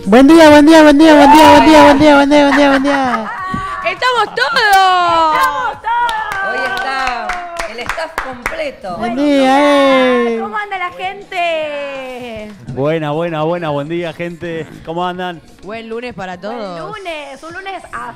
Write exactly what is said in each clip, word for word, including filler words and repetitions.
Buen día, buen día, buen día, buen día, buen día, buen día, buen día, buen día, buen día. ¡Estamos todos! ¡Estamos todos! Hoy está el staff completo. Buen día, eh. ¿Cómo anda la gente? Buena, buena, buena, buen día, gente. ¿Cómo andan? Buen lunes para todos. Buen lunes, un lunes a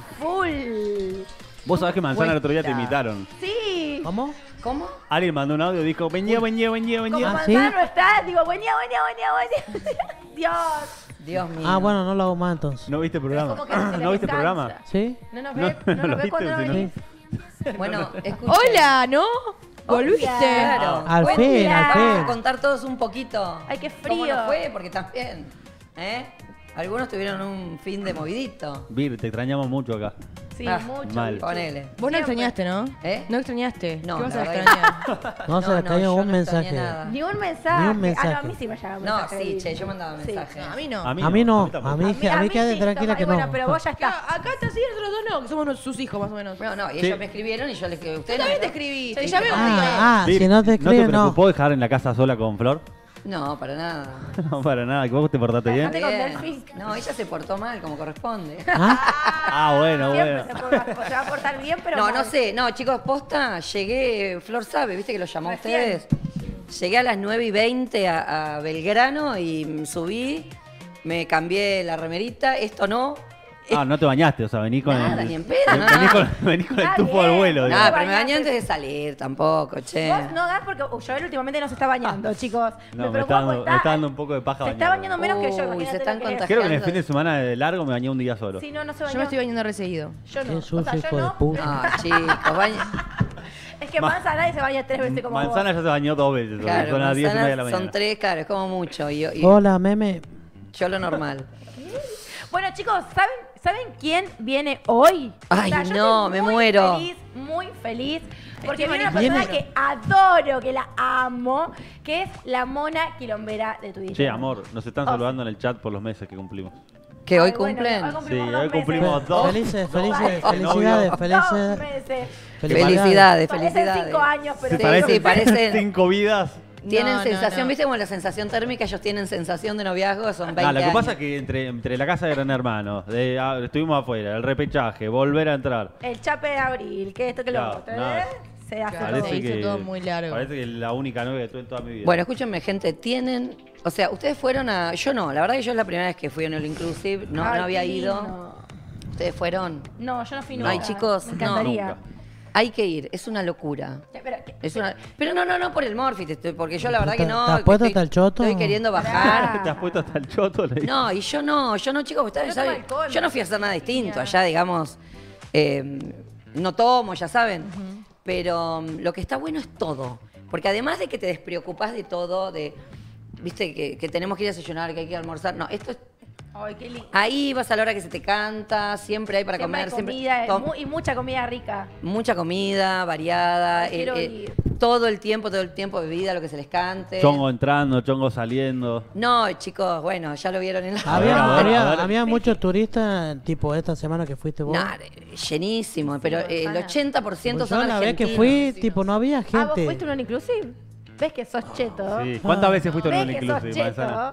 full. Vos sabés que Manzana el otro día te Cuesta. imitaron. Sí. ¿Cómo? ¿Cómo? Alguien mandó un audio y dijo, buen día, buen día, buen día, buen Como día. ¿Ah, sí? Manzana no está, digo, buen día, buen día, buen día, buen día. Dios. Dios mío. Ah, bueno, no lo hago más entonces. ¿No viste el programa? Como que se le ¿No viste el cansa. programa? ¿Sí? No nos No, ves, no no, lo nos ves viste, cuando no sino- venís. Bueno, escuchen. Hola, ¿no? ¿Volviste? Claro. Al Buen fin, día. al Vamos fin. a contar todos un poquito. Ay, qué ¿Cómo frío. nos fue? Porque también, ¿eh? Algunos tuvieron un fin de movidito. Vir, te extrañamos mucho acá. Sí, Ah, mucho. mal. mucho. Ponele. Vos no Siempre. extrañaste, ¿no? ¿Eh? ¿No extrañaste? No, ¿Qué vas la a verdad extrañar? No se le cayó yo un no extrañé mensaje. nada. Ni un mensaje. Ni un mensaje. Ah, no, a mí sí me llegaba un No, mensaje. sí, che, yo mandaba Sí. mensajes. No, a mí no. A mí A mí no, tampoco. a mí, a mí quédate sí, tranquila toma, que Bueno, no. pero vos ya está. Acá, acá está así, nosotros dos no, que somos sus hijos más o menos. No, no, y Sí. ellos me escribieron y yo les escribí. Yo ¿Ustedes también no? te escribí, Sí, te llamé pero- un montón. Ah, ah, Vir, si no te ¿No escriben, te no. preocupó dejar en la casa sola con Flor? No, para nada. No, para nada, que vos te portaste bien. Bajate con Bien. Delphi. No, ella se portó mal, como corresponde. ¿Ah? Ah, bueno, Siempre bueno. se, porta- se va a portar bien, pero No, mal. no sé, no, chicos, posta, llegué, Flor sabe, viste que lo llamó a Recién. ustedes. Llegué a las nueve y veinte a, a Belgrano y subí, me cambié la remerita, esto no. Ah, no te bañaste, o sea, venís con Nada, el... ni en pedo, ven- nada. Venís con, venís con el Está tufo al bien. vuelo. No, digamos. Nada, pero me bañaste. bañé antes de salir tampoco, che. Vos no das porque Joel últimamente no se está bañando, chicos. No, me preocupa está, dando, porque me está dando un poco de paja Se está bañarme. bañando menos que yo, Uy, imagínate se están lo que es. Creo que en el fin de semana de largo me bañé un día solo. Sí, no, no se bañó. Yo me estoy bañando re seguido. Yo no. Qué O sucio, sea, yo hijo de no. puta. No, chicos, baña. Es que Manza nadie se baña tres veces como Manzana vos. ya se bañó dos veces. Claro, son las diez y media de la manzanas mañana. son tres, claro, es como mucho. Y, y Hola, meme. yo lo normal. Bueno, chicos, ¿saben, ¿saben quién viene hoy? Ay, yo no, estoy me muy muero. Feliz, muy feliz. Porque Estoy viene una viene- persona que adoro, que la amo, que es la mona quilombera de Twitter. Che, amor, nos están Oh. saludando en el chat por los meses que cumplimos. ¿Que hoy Ay, bueno, cumplen? hoy cumplimos Sí, dos hoy meses. cumplimos dos. Felices, felices, Ay, felicidades, Dos felices. meses. Felicidades, Parecen felicidades. cinco años, pero Sí, Parecen sí, parecen- cinco vidas. Tienen No, no, sensación, no. ¿viste como la sensación térmica? Ellos tienen sensación de noviazgo, son veinte Ah, lo que años. pasa es que entre, entre la casa de Gran Hermano, de, ah, estuvimos afuera, el repechaje, volver a entrar. El chape de abril, que esto que lo No, otro, no. ¿eh? Se hace Claro, todo. se hizo todo muy largo. Parece que es la única novia que tuve en toda mi vida. Bueno, escúchenme, gente, tienen... O sea, ustedes fueron a... Yo no, la verdad que yo es la primera vez que fui a un All Inclusive, no, Ay, no había qué ido. lindo. Ustedes fueron. No, yo no fui No. nunca. Ay, chicos, Me no. encantaría. Nunca. Hay que ir, es una locura. Eh, pero, ¿qué? Es una... Pero no, no, no por el Morphy, te estoy- porque yo la verdad que no... ¿Te has que puesto estoy- hasta el choto? Estoy queriendo Pará. bajar. ¿Te has puesto hasta el choto? Le dije. No, y yo no, yo no, chicos, ustedes No saben, toma alcohol, yo no fui a hacer nada distinto. Allá, digamos, eh, no tomo, ya saben. Pero um, lo que está bueno es todo. Porque además de que te despreocupás de todo, de, viste, que, que tenemos que ir a desayunar, que hay que ir a almorzar. No, esto es. Ay, qué lindo. Ahí vas a la hora que se te canta, siempre hay para Siempre hay comer, siempre. comida, tom- mu- y mucha comida rica. mucha comida, variada, Ay, quiero eh, eh, ir. todo el tiempo, todo el tiempo bebida, lo que se les cante. Chongo entrando, chongo saliendo. No, chicos, bueno, ya lo vieron en la. A ver, Había, a ver, había, a ver. había muchos turistas, tipo esta semana que fuiste vos. Nah, llenísimo, pero eh, el Manzana. ochenta por ciento Pues yo son la vez argentinos. que fui, tipo, no había Ah, ¿vos gente. fuiste a un inclusive? ¿Ves que sos cheto? Sí. ¿Cuántas Ah. veces fuiste a ¿Ves un que sos inclusive, cheto? Manzana?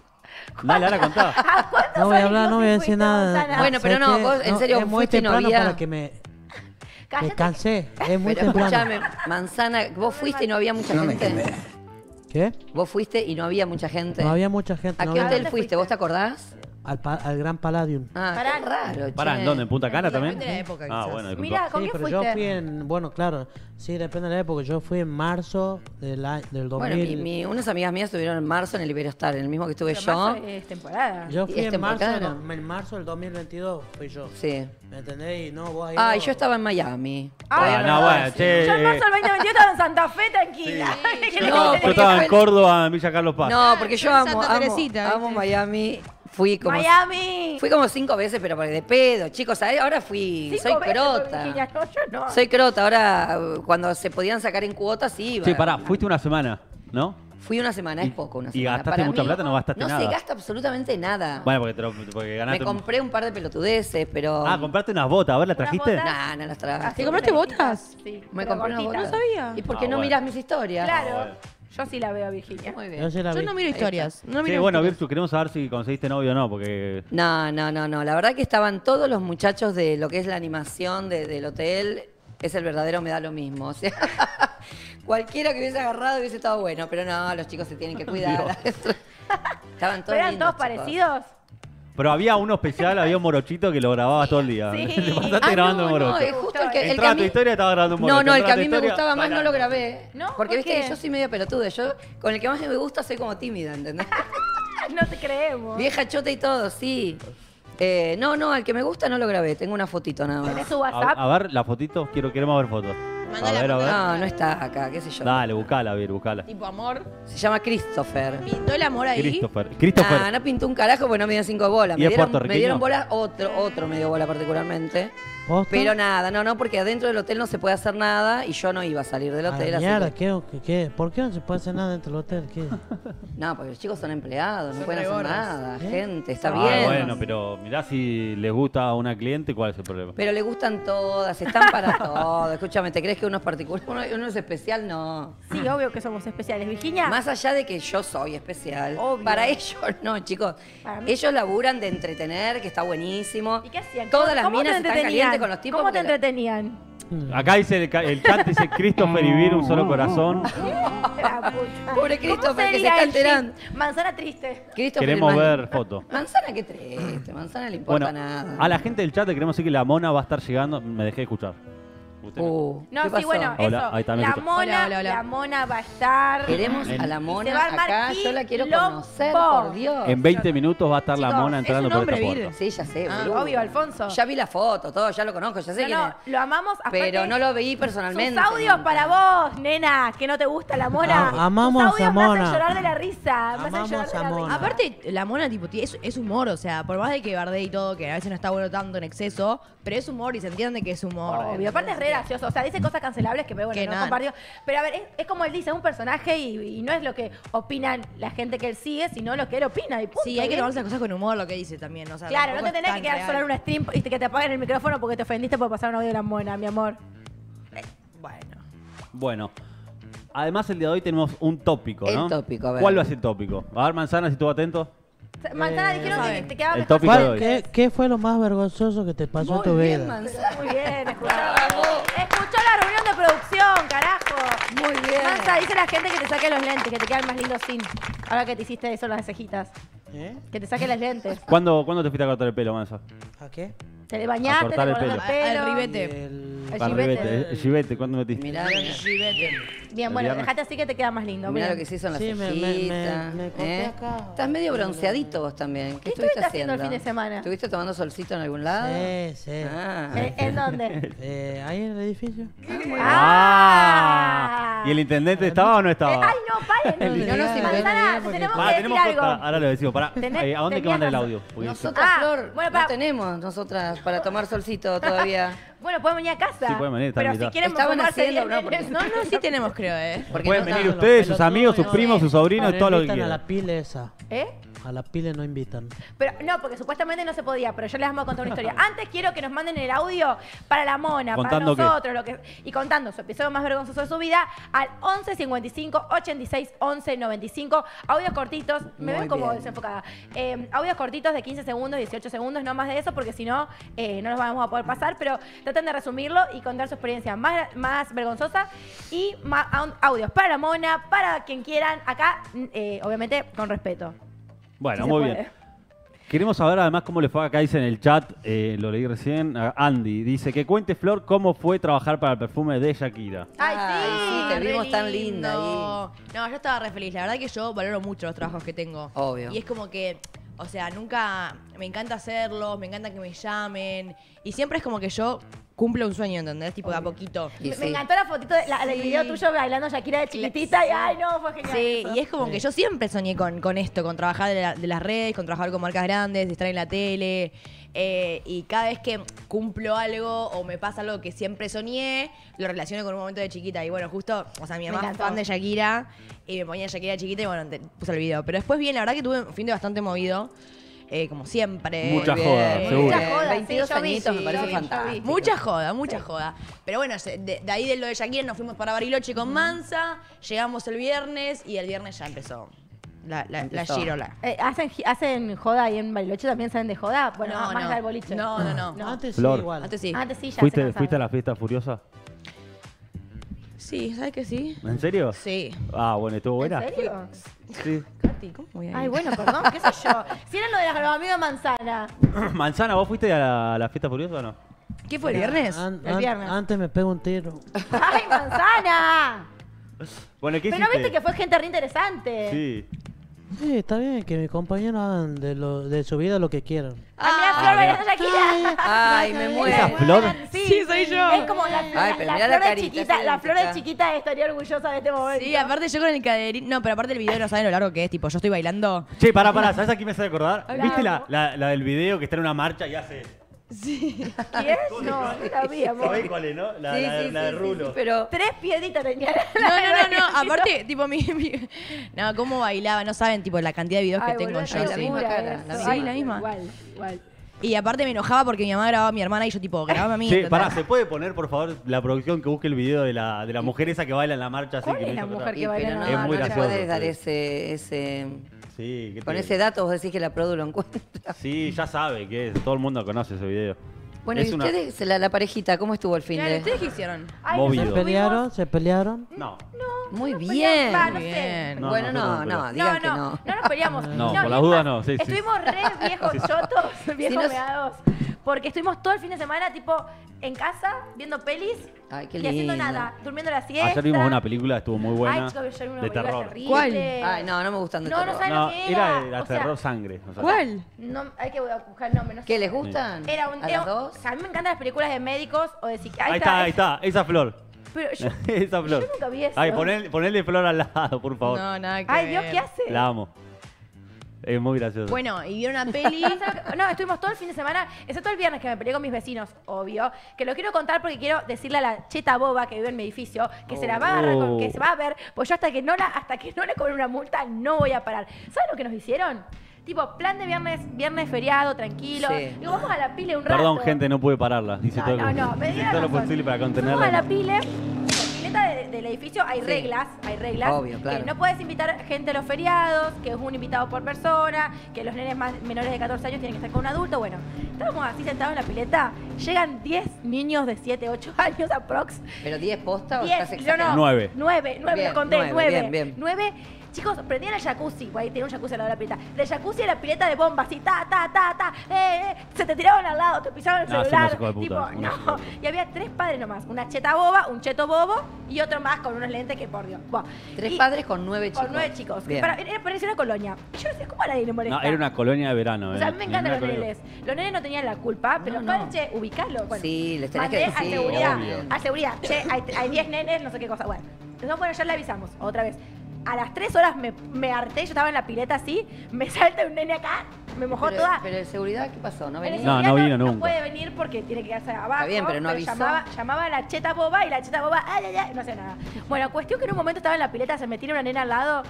Dale, ahora contá. ¿A cuántos No voy a hablar, no voy a all-inclusive decir fuiste, nada. Manzana? Bueno, pero ¿Sabes no, qué? vos, en serio, es muy fuiste y no temprano había- para que me, Cállate. me cansé. Es muy Pero temprano. escúchame, Manzana, vos fuiste y no había mucha gente. ¿Qué? Vos fuiste y no había mucha gente. No había mucha gente. ¿A no qué había- hotel ¿Dónde fuiste? fuiste? ¿Vos te acordás? Al, pa- al Gran Palladium. Ah, Pará. qué raro, che. Pará, ¿en dónde? ¿En Punta Cana también? Depende de la época, Ah, quizás. bueno, disculpa. Mira, ¿con Sí, qué pero fuiste? yo fui en... Bueno, claro. Sí, depende de la época. Yo fui en marzo del, a- del dos mil. Bueno, mi, mi- unas amigas mías estuvieron en marzo en el Iberostar, en el mismo que estuve Pero yo. marzo es temporada. Yo y fui es en marzo, temporada. del- en marzo del dos mil veintidós. Fui yo. Sí. ¿Me entendés? Y no, vos ahí. Ah, y yo estaba en Miami. Ay, Ah, no, bueno, che. Yo en eh, marzo del veinte veintidós estaba en Santa Fe, tranquila. ¿Qué le No, querés Yo decir? estaba en fue- Córdoba, en Villa Carlos Paz. No, porque yo Yo en amo, Santa amo, Teresita, amo ¿viste? Miami. Fui como Miami. Fui como cinco veces, pero porque de pedo. Chicos, ¿sabés? Ahora fui. Cinco soy veces por crota. Virginia. No, yo no. Soy crota. Ahora, uh, cuando se podían sacar en cuotas, sí iba. Sí, pará, fuiste una semana, ¿no? Fui una semana, es Y- poco una y semana. gastaste Para mucha mí, plata, no gastaste No nada. se gasta absolutamente nada. Bueno, porque, te lo, porque Me ganaste. un- compré un par de pelotudeces, pero... Ah, compraste unas botas, ¿a ver, las Unas trajiste? botas. Nah, no las traje. Así ¿Te compraste cortitas. botas? Sí. Me pero compré unas cortitas. botas. No sabía. ¿Y por qué Ah, no bueno. mirás mis historias? Claro. bueno. Yo sí la veo a Virginia. Muy Yo bien. sí la Yo vi. no miro historias. No Sí, miro bueno, historias. Virtu, queremos saber si conseguiste novio o no, porque... No, no, no, no. La verdad que estaban todos los muchachos de lo que es la animación de- del hotel. Es el verdadero, me da lo mismo. O sea, cualquiera que hubiese agarrado hubiese estado bueno, pero no, los chicos se tienen que cuidar. Estaban todos ¿Pero eran lindos, todos chicos. parecidos? Pero había uno especial, había un morochito que lo grababas todo el día. Sí. Te pasaste Ah, grabando no, un no, morocho. es justo el que, el que Entraba a a tu mí... historia y estaba grabando un morocho. No, no, el Entraba que a tu mí me historia, gustaba más no lo bailando. grabé. No, porque ¿por viste qué? que yo soy medio pelotuda. Yo, con el que más me gusta soy como tímida, ¿entendés? No te creemos. Vieja chota y todo, sí. Eh, no, no, al que me gusta no lo grabé. Tengo una fotito nada ¿Tenés más. su A, WhatsApp? a ver, la fotito. Quiero, queremos ver fotos. A Mándala, ver, a ver. mándala. No, no está acá, qué sé yo. Dale, buscala, Vir, buscala. Tipo amor. Se llama Christopher. Pintó el amor ahí. Christopher. Christopher. Ah, no pintó un carajo porque no me dio cinco bolas. ¿Y Me es dieron, me puertorriqueño? dieron bolas, otro, otro me dio bola particularmente. ¿Posta? Pero nada, no, no, porque adentro del hotel no se puede hacer nada y yo no iba a salir del Ah, hotel. así mierda, que- ¿qué, qué, qué? ¿Por qué no se puede hacer nada dentro del hotel? ¿Qué? No, porque los chicos son empleados, no Son pueden hacer regordos. nada. ¿Eh? Gente, está Ah, bien. bueno, pero mirá si les gusta a una cliente, ¿cuál es el problema? Pero le gustan todas, están para todo. Escúchame, ¿te crees que uno es particular? Uno, uno es especial, no. Sí, obvio que somos especiales. Virginia, Más allá de que yo soy especial, Obvio. para ellos no, chicos. Para mí- Ellos laburan de entretener, que está buenísimo. ¿y qué hacían? Todas las ¿Cómo te minas están entretenían? calientes con los tipos. ¿Cómo te porque la- entretenían? Acá dice el, ca- el chat, dice Christopher y Vir, un solo corazón. La puta. Pobre ¿Cómo Christopher, que se sería está el enterando. chip? Manzana triste. Christopher Queremos es más- ver fotos. Manzana, qué triste. Manzana le importa Bueno, nada. a la gente del chat le queremos decir que la mona va a estar llegando. Me dejé de escuchar. ¿Usted me- Uh, No, ¿qué sí, pasó? bueno, Hola, eso. ahí está, me la escucho. mona, Hola, hola, hola. la mona va a estar. Queremos En- a la Se va a mona armar acá. Yo la quiero quilombo. conocer, por Dios. En veinte minutos va a estar la Chicos, mona es entrando un por hombre, esta Vir. puerta. Sí, ya sé, Ah, boludo. obvio, Alfonso. Ya vi la foto, todo, ya lo conozco, ya sé No, quién no, es. lo amamos. aparte, Pero no lo veí personalmente. Sus audios para vos, nena, que no te gusta la mona. Ah, amamos Sus audios a me Mona. hacen llorar de la risa. Me hacen Amamos llorar de a la Mona. risa. Aparte, la mona tipo tie- es, es humor, o sea, por más de que bardee y todo, que a veces no está bueno tanto en exceso, pero es humor y se entiende que es humor. Obvio, aparte es re gracioso. O sea, dice cosas cancelables que, pero bueno, Que no nada. compartió. Pero a ver, es, es como él dice, es un personaje y, y no es lo que opinan la gente que él sigue, sino lo que él opina. Y punto. Sí, hay que ¿Bien? tomarse las cosas con humor, lo que dice también. O sea, Claro, no tampoco te es tenés tan que quedar real. solo en un stream y que te apaguen el micrófono porque te ofendiste por pasar un audio de la mona, mi amor. Bueno. Bueno. Además, el día de hoy tenemos un tópico, El ¿no? tópico, a ver. ¿Cuál va a ser el tópico? A ver, Manzana, si estuvo atento. Manzana, Eh, dijeron que saben. te quedaba El mejor. tópico de hoy. ¿Qué, ¿Qué fue lo más vergonzoso que te pasó en Muy tu bien, vida? Manzana. Muy bien, escuchó. Escuchó la reunión de producción, carajo. Muy bien. Mansa, dice la gente que te saque los lentes, que te quedan más lindos sin. Ahora que te hiciste eso, las cejitas. ¿Eh? Que te saque las lentes. ¿Cuándo, ¿Cuándo te fuiste a cortar el pelo, Manza? ¿A qué? Te le bañaste, te cortar el cortaste pelo. el pelo. Al ribete. El- El Para gibete. ribete, el gibete, ¿cuándo metiste? Mirá, mirá. Bien, El bueno, viernes. dejate así que te queda más lindo. Mirá bien. lo que se hizo en la Sí, me- me- cejita. me- me corté ¿eh? acá. Estás medio bronceadito vos también. ¿Qué, ¿Qué estuviste estuviste haciendo haciendo el fin de semana? ¿Estuviste tomando solcito en algún lado? Sí, sí. Ah. ¿En, en dónde? Eh, ahí en el edificio. ¡Ah! ¿Y el intendente estaba o no Eh, estaba? ay, no, paren. No, no, sí, Manzana, porque- tenemos Pará, que tenemos decir costa. algo. Ahora lo decimos. Pará. Tenés- Eh, ¿A dónde hay que tenías mandar el razón. audio? Porque- Nosotras, Ah, Flor, bueno, no pa- tenemos nosotras para tomar solcito todavía. Bueno, pueden venir a casa. Sí, pueden venir, están Pero si invitados. quieren Estaban formarse haciendo, bien, no, porque- bien. No, no, sí tenemos, creo, ¿eh? Porque Pueden no venir tanto. ustedes, sus pelotudos, amigos, sus no. primos, sus sobrinos, Pero todo lo que invitan a quieran. la pile esa. ¿Eh? A la pile no invitan. Pero no, porque supuestamente no se podía, pero yo les vamos a contar una historia. Antes quiero que nos manden el audio para la mona, ¿Contando qué? para nosotros, lo que, y contando su episodio más vergonzoso de su vida al once cincuenta y cinco ochenta y seis once noventa y cinco. Audios cortitos, me Muy ven como bien. desenfocada. Eh, audios cortitos de quince segundos, dieciocho segundos, no más de eso, porque si no, eh, no los vamos a poder pasar, pero traten de resumirlo y contar su experiencia más, más vergonzosa y ma- au- audios para la mona, para quien quieran, acá, eh, obviamente, con respeto. Bueno, Si se muy puede. bien. Queremos saber además cómo le fue acá, dice en el chat, eh, lo leí recién, a Andy. Dice que cuente, Flor, cómo fue trabajar para el perfume de Shakira. Ay, Ay, sí, te re vimos tan linda lindo. No, yo estaba re feliz. La verdad que yo valoro mucho los trabajos que tengo. Obvio. Y es como que, o sea, nunca me encanta hacerlos, me encanta que me llamen. Y siempre es como que yo cumplo un sueño, ¿entendés? Tipo, de a poquito. Y Me, sí. me encantó la fotito, de, la, el Sí. video tuyo bailando Shakira de chiquitita y ay no, fue genial. Sí, eso. y es como que yo siempre soñé con, con esto, con trabajar de, la- de las redes, con trabajar con marcas grandes, de estar en la tele. eh, y cada vez que cumplo algo o me pasa algo que siempre soñé, lo relaciono con un momento de chiquita. Y bueno, justo, o sea, mi Me mamá es encantó. fan de Shakira y me ponía Shakira de chiquita y bueno, te puse el video. Pero después bien, la verdad que tuve un fin de bastante movido. eh, como siempre. Mucha Muy joda, bien, seguro. muy bien. Mucha joda, veintidós sí, yo vi, añitos me sí, parece yo vi, yo vi. fantástico. Mucha joda, mucha joda. Pero bueno, se- de, de ahí de lo de Shakira nos fuimos para Bariloche con Mansa, llegamos el viernes y el viernes ya empezó la, la, la Empezó. girola. Eh, ¿hacen, gi- ¿Hacen joda ahí en Bariloche? ¿También saben de joda? Bueno, No, más no. del boliche. No, no, no. No. Antes Flor. sí, igual. Antes sí. Antes sí, ya se ¿Fuiste, cansaron. ¿Fuiste a la fiesta furiosa? Sí, ¿sabes que sí? ¿En serio? Sí. Ah, bueno, ¿estuvo buena? ¿En serio? Sí. Katy, ¿cómo voy a ir? Ay, bueno, perdón, qué sé yo. Si era lo de los amigos de Manzana. Manzana, ¿vos fuiste a la, la fiesta furiosa o no? ¿Qué fue, el viernes? An- El an- viernes. Antes me pego un tiro. ¡Ay, Manzana! Bueno, ¿qué Pero no hiciste? viste que fue gente re interesante. Sí. Sí, está bien, que mis compañeros hagan de, lo, de su vida lo que quieran. Ah, mira, Ah, Flor mira. bailando Shakira. Ay, me muero. ¿Esa Flor? Sí, Sí, soy yo. Es como la, la, Ay, pero la mirá flor la de carita, chiquita. es La flor de idéntica. chiquita estaría orgullosa de este momento. Sí, aparte yo con el caderín. No, pero aparte el video no saben lo largo que es. Tipo, yo estoy bailando. Che, pará, pará, ¿sabes a quién me hace acordar? Hola. ¿Viste la, la, la del video que está en una marcha y hace... ¿Quién? No, no la vi, amor. ¿Sabés cuál es, no? La, Sí, la, sí, la sí, de sí, Rulo. sí, pero Tres piedritas tenía. No, no, no, no. Aparte, tipo, mi, mi- No, cómo bailaba. No saben, tipo, la cantidad de videos que Ay, tengo boludo, yo. la qué Sí. misma locura cara, eso. la misma. Ay, Sí, la misma. Igual, igual. Y aparte me enojaba porque mi mamá grababa a mi hermana y yo, tipo, grababa a mí. Sí, ¿entendés? pará, ¿se puede poner, por favor, la producción que busque el video de la, de la mujer esa que baila en la marcha así? ¿Cuál que es me la hizo mujer acordar? que y, baila pero en no, la Es muy no le gracioso, puedes dar sí. ese, ese Sí, ¿qué con te ese digo? dato vos decís que la produ lo encuentra. Sí, ya sabe que es, todo el mundo conoce ese video. Bueno, Es y una- ustedes, la, la parejita, ¿cómo estuvo el fin Claro, de? ¿ustedes qué hicieron? Ay, Movido. ¿Se nosotros pelearon? tuvimos- ¿Se pelearon? No. Muy no bien. peleamos, va, no Muy sé. bien. No, bueno, nosotros no, no no, peleamos. digan no, que no, no. no nos peleamos. No, por y las es dudas más, no, sí, sí. Estuvimos re viejos chotos, viejos nos- meados, porque estuvimos todo el fin de semana, tipo, en casa, viendo pelis Ay, qué y haciendo lindo. nada, durmiendo la siesta. Ayer vimos una película, estuvo muy buena. Ay, chicos, ayer vimos una de película terror. terrible. ¿Cuál? Ay, no, no me gustan de No, no terror. saben No, lo que era, era. era O sea, terror sangre. o sea. ¿Cuál? No, hay que buscar el nombre, no sé. ¿Qué les gustan? Era un, ¿A era las un- dos? o sea, a mí me encantan las películas de médicos o de psiquiatras. Ahí está, ahí está, esa flor. Pero yo, esa flor. yo nunca vi eso. Ay, ponel, ponele flor al lado, por favor. No, nada que Ay, ver. Dios, ¿qué hace? La amo. Es muy gracioso. Bueno, y vieron una peli. No, estuvimos todo el fin de semana, excepto el viernes que me peleé con mis vecinos, obvio. Que lo quiero contar porque quiero decirle a la cheta boba que vive en mi edificio que se la va a agarrar, con- que se va a ver, pues yo hasta que no la, hasta que no le cobre una multa no voy a parar. ¿Saben lo que nos hicieron? Tipo, plan de viernes, viernes feriado, tranquilo. Sí. Digo, vamos a la pile un rato. Perdón, gente, no pude pararla. Hice No, todo, no, lo, no, me hice dieron todo lo razón. posible para Fuimos contenerla. a la pile. La pileta de- del edificio hay Sí. reglas, hay reglas. Obvio, claro. Que no puedes invitar gente a los feriados, que es un invitado por persona, que los nenes más menores de catorce años tienen que estar con un adulto. Bueno, estábamos así sentados en la pileta, llegan diez niños de siete, ocho años aprox. ¿Pero diez posta o diez, estás yo no, exagerando? Nueve. Nueve, nueve, Bien, lo conté, nueve, nueve. bien, bien. Nueve. Chicos, prendían el jacuzzi, güey, tenía un jacuzzi al lado de la pileta. Del jacuzzi a la pileta de bombas, así, ta, ta, ta, ta, eh, eh, se te tiraban al lado, te pisaban el No, son celular. unos hijos de puta, tipo, unos hijos de no. puta. Y había tres padres nomás, una cheta boba, un cheto bobo y otro más con unos lentes que por Dios. Buah. Tres Y- padres con nueve chicos. Con nueve chicos. Bien. Para, era, parecía una colonia. Y yo decía, ¿cómo a nadie le molesta? No, era una colonia de verano. O sea, a eh. mí me encantan Era los una colonia- nenes. Los nenes no tenían la culpa, pero No, no, no. che, ubicalo. Bueno, Sí, les tenés que mandé decir, a seguridad. obvio. A seguridad. Che, hay hay diez nenes, no sé qué cosa. Bueno, entonces, bueno, ya le avisamos, otra vez. A las tres horas me, me harté, yo estaba en la pileta así, me salta un nene acá, me mojó Pero, toda. pero de seguridad, ¿qué pasó? ¿No El venía? No, seguridad no vino No nunca. puede venir porque tiene que quedarse abajo. Está bien, pero no avisó. Llamaba, llamaba a la cheta boba y la cheta boba, ay, ay, ay, no hacía nada. Bueno, cuestión que en un momento estaba en la pileta, se me tira una nena al lado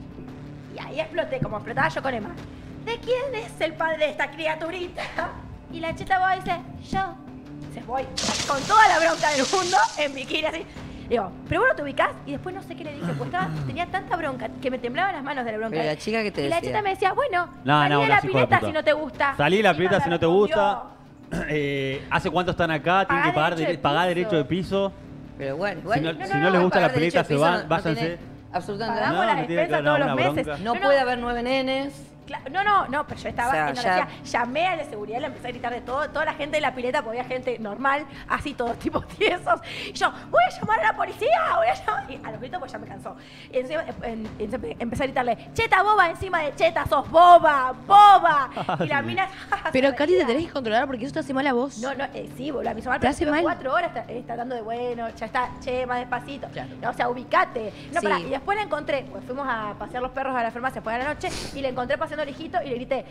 y ahí exploté, como explotaba yo con Emma. ¿De quién es el padre de esta criaturita? Y la cheta boba dice, yo. Se voy con toda la bronca del mundo en bikini así. Digo, pero vos no te ubicás y después no sé qué le dije, pues estaba, tenía tanta bronca que me temblaban las manos de la bronca. Pero la chica que te y la decía. cheta me decía, bueno, No, salí no, de una la hijo de pileta puta. si no te gusta. Salí de la Y pileta me si no te respondió, gusta. Eh, ¿Hace cuánto están acá? Tienen Pagá que pagar, derecho de dere- pagar piso. derecho de piso. Pero bueno, igual. Si no- no, si no no, les gusta la pagar derecho pileta, de se piso van, no- no váyanse. tiene absolutamente Pagamos No, la me tiene despensa que todos dar los una meses. bronca. No, puede haber nueve nenes. Cla- No, no, no, pero yo estaba O sea, en ya- ya... llamé a la seguridad, le empecé a gritar de todo, toda la gente de la pileta, porque había gente normal, así todos tipos tiesos. Y yo, voy a llamar a la policía, voy a llamar. Y a los gritos pues ya me cansó. Y encima, en- en- en- empecé a gritarle, cheta boba encima de cheta, sos boba, boba. Y la Sí. mina Pero, se Katy, te reía. tenés que controlar porque eso te hace mal a vos. No, no, eh, sí, boludo, me hizo mal, ¿Te pero hace estuve mal? cuatro horas tra- eh, tratando de, bueno, ya está, che, más despacito. Claro. No, o sea, ubicate. No, Sí. pará, y después la encontré, pues fuimos a pasear los perros a la farmacia después de la noche, y le encontré paseando el hijito y le grité,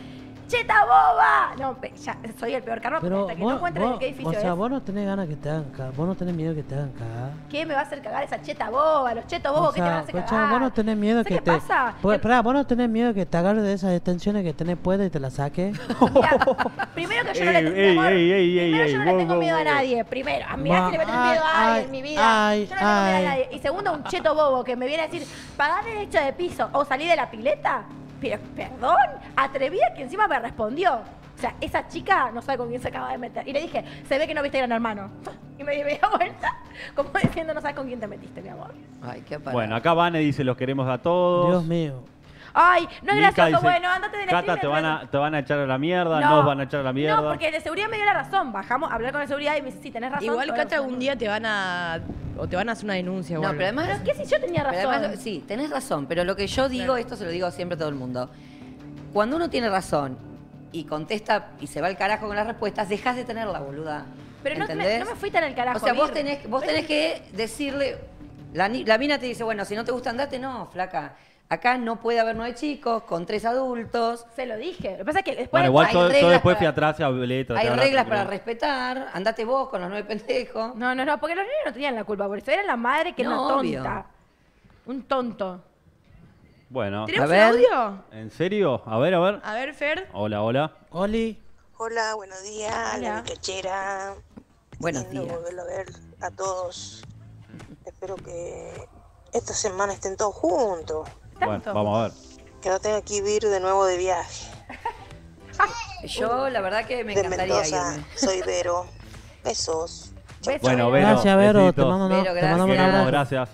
¡cheta boba! No, pe- ya soy el peor karma porque Pero hasta que vos, no encuentres en vos- qué edificio o sea, es. vos no tenés ganas que te hagan cagar. Vos no tenés miedo que te hagan cagar. ¿Qué me va a hacer cagar esa cheta boba? Los chetos bobos, O ¿qué te van a sea, hacer escuchá, cagar? vos no tenés miedo ¿Sabes que qué te. pasa? Pues, Que- esperá, vos no tenés miedo que te agarres de esas extensiones que tenés puesta y te las saques. Mira, primero que yo no le Ey, tengo ey, amor, ey, ey, primero ey, yo no ey, le tengo wow, miedo a wow, wow. nadie. Primero, a mira Va, si le metes ay, miedo a alguien ay, en mi vida. ay, yo no le tengo miedo a ay. nadie. Y segundo, un cheto bobo que me viene a decir, pagá derecho de piso o salí de la pileta. Pero, perdón, atrevida que encima me respondió. O sea, esa chica no sabe con quién se acaba de meter. Y le dije, se ve que no viste Gran Hermano. Y me di media vuelta, como diciendo, no sabes con quién te metiste, mi amor. Ay, qué parada. Bueno, acá Vane dice, los queremos a todos. Dios mío. Ay, no es Mica gracioso, dice, bueno, andate del Cata, stream, te van, entonces- a, te van a echar a la mierda, nos van a echar a la mierda. No, porque el de seguridad me dio la razón. Bajamos a hablar con el de seguridad y me dice, sí, tenés razón. Igual, pero- Cata, algún día te van a... O te van a hacer una denuncia o No, algo. pero además... ¿Qué si yo tenía pero razón? además, sí, tenés razón, pero lo que yo digo, esto se lo digo siempre a todo el mundo. Cuando uno tiene razón y contesta y se va al carajo con las respuestas, dejás de tenerla, boluda. Pero no, te me, ¿Entendés? no me fui tan al carajo. O sea, vos Mir. tenés, vos tenés que decirle, la, ni- la mina te dice, bueno, si no te gusta andate, no, flaca. Acá no puede haber nueve chicos con tres adultos. Se lo dije. Lo que pasa es que después... Bueno, igual hay yo, yo reglas después para- fui atrás y hablé. traté Hay de hablar reglas con para él. respetar. Andate vos con los nueve pendejos. No, no, no, porque los niños no tenían la culpa por eso. Era la madre que era No, una obvio. tonta. Un tonto. Bueno, ¿Tenemos A ver. un audio? ¿en serio? A ver, a ver. A ver, Fer. Hola, hola. Oli. Hola, buenos días, Hola. la muchachera. Buenos Lindo días. volverlo a ver a todos. Espero que esta semana estén todos juntos. Bueno, Tanto. vamos a ver. Que no tenga que ir de nuevo de viaje. Yo, la verdad que me de encantaría Mendoza, irme. soy Vero. Besos. Besos. Bueno, Vero, Gracias, Vero. Te besitos. mando una- Vero, te mandamos un gracias. abrazo. Gracias.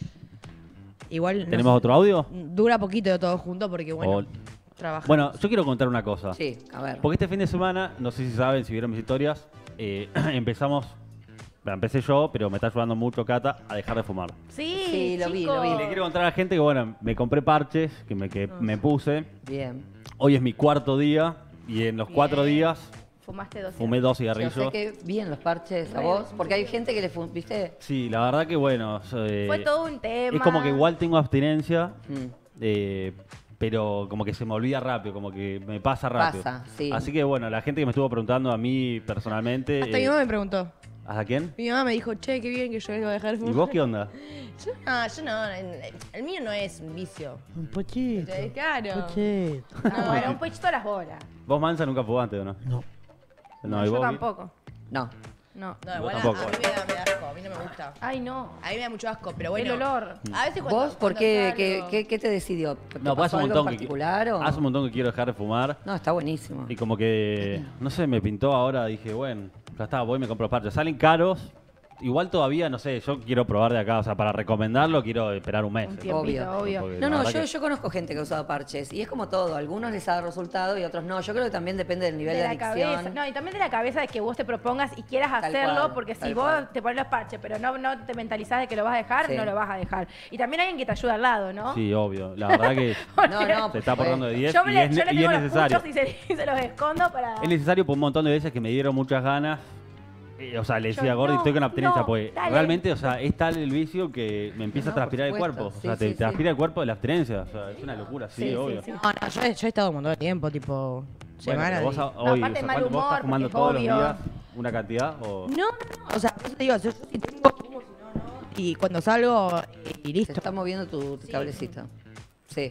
Igual... no ¿Tenemos sé, otro audio? Dura poquito de todos juntos porque, bueno, Ol- trabajamos. Bueno, yo quiero contar una cosa. Sí, a ver. Porque este fin de semana, no sé si saben, si vieron mis historias, eh, empezamos, bueno, empecé yo, pero me está ayudando mucho Cata a dejar de fumar. Sí, Sí, lo vi, lo vi. chicos. Le quiero contar a la gente que, bueno, me compré parches, que me, que me puse. Bien. Hoy es mi cuarto día y en los cuatro días Fumaste dos. fumé dos Sí, o cigarrillos. sea que bien los parches a vos, porque hay gente que le fum, ¿viste? Sí, la verdad que bueno. eh, Fue todo un tema. Es como que igual tengo abstinencia, Mm. eh, pero como que se me olvida rápido, como que me pasa rápido. Pasa, sí. Así que bueno, la gente que me estuvo preguntando a mí personalmente. Hasta eh, mi mamá me preguntó. ¿Hasta quién? Mi mamá me dijo, che, qué bien que yo vengo a dejar de ¿Y fumar. vos qué onda? Yo no, yo no. El, el mío no es un vicio. Un pochito. Sí, claro. Pochito. Ah, bueno, un pochito a las bolas. ¿Vos, Mansa, nunca fumaste o no? No. No, ¿y yo vos? tampoco. No. No. No, igual a, tampoco. a mí me da, me da asco, a mí no me gusta. Ay, no. A mí me da mucho asco, pero bueno. El olor. A veces cuando, ¿Vos por cuando qué, salgo- qué, qué, qué te decidió? ¿Te No, pues hace pasó un algo en montón que particular o...? hace un montón que quiero dejar de fumar. No, está buenísimo. Y como que, no sé, me pintó ahora, dije, bueno, ya está, voy y me compro los parches. Salen caros, igual todavía, no sé, yo quiero probar de acá, o sea, para recomendarlo quiero esperar un mes. Un tiempito, Obvio. obvio. Porque No, la no, verdad yo, que- yo conozco gente que ha usado parches y es como todo, a algunos les ha dado resultado y a otros no. Yo creo que también depende del nivel De de, la adicción. cabeza. No, y también de la cabeza de que vos te propongas y quieras Tal hacerlo, cual, porque si tal vos cual. te pones los parches, pero no, no te mentalizás de que lo vas a dejar, Sí. no lo vas a dejar. Y también alguien que te ayuda al lado, ¿no? Sí, obvio. La verdad que No, no, se está pues, portando de diez Yo, me y le, es, yo le y tengo es los necesario. puchos y se, y se los escondo para... Es necesario por un montón de veces que me dieron muchas ganas. eh, o sea, le decía Yo, a Gordy, no, estoy con abstinencia, no, porque dale. realmente, o sea, es tal el vicio que me empieza No, a transpirar el por supuesto. cuerpo. O Sí, sea, te sí, sí. transpira el cuerpo de la abstinencia. O sea, es una locura, sí, Sí, sí, obvio. sí. No, no, yo, he- yo he estado un montón de tiempo, tipo, Bueno, semanas. pero vos y- a- No, hoy, aparte o sea, mal ¿cuánto- vos humor, estás fumando porque es todos los obvio. días una cantidad o...? No, no, no, o sea, por eso te digo, yo, yo si tengo, fumo, si no, no. Y cuando salgo, eh, y Se listo. está moviendo tu, tu cablecito. Sí.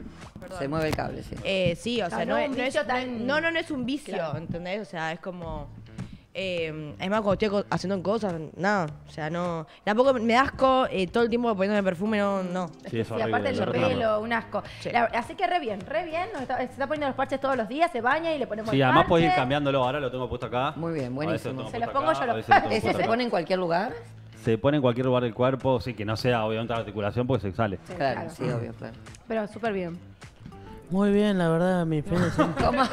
Se mueve el cable, sí. Eh, sí, o sea, No, no, no, es, un no, es, vicio no, tan- no, no, no es un vicio, Claro. ¿entendés? O sea, es como... Eh, es más, cuando estoy co- haciendo cosas, nada, o sea, no... Tampoco me da asco eh, todo el tiempo poniéndome perfume, no, no. Sí, es Sí, horrible. aparte yo del retomando. pelo, un asco. Sí. La- así que re bien, re bien. Nos está, se está poniendo los parches todos los días, se baña y le ponemos Sí, el además parche. podés ir cambiándolo. Ahora lo tengo puesto acá. Muy bien, A veces buenísimo. lo tengo Se lo puesto pongo acá, yo, a lo- veces lo tengo ¿Ese puesto se acá. pone en cualquier lugar? Se pone en cualquier lugar del cuerpo, sí, que no sea obviamente la articulación porque se sale. Sí, Claro, claro. sí, obvio, claro. Pero súper bien. Muy bien, la verdad, mi fin de semana.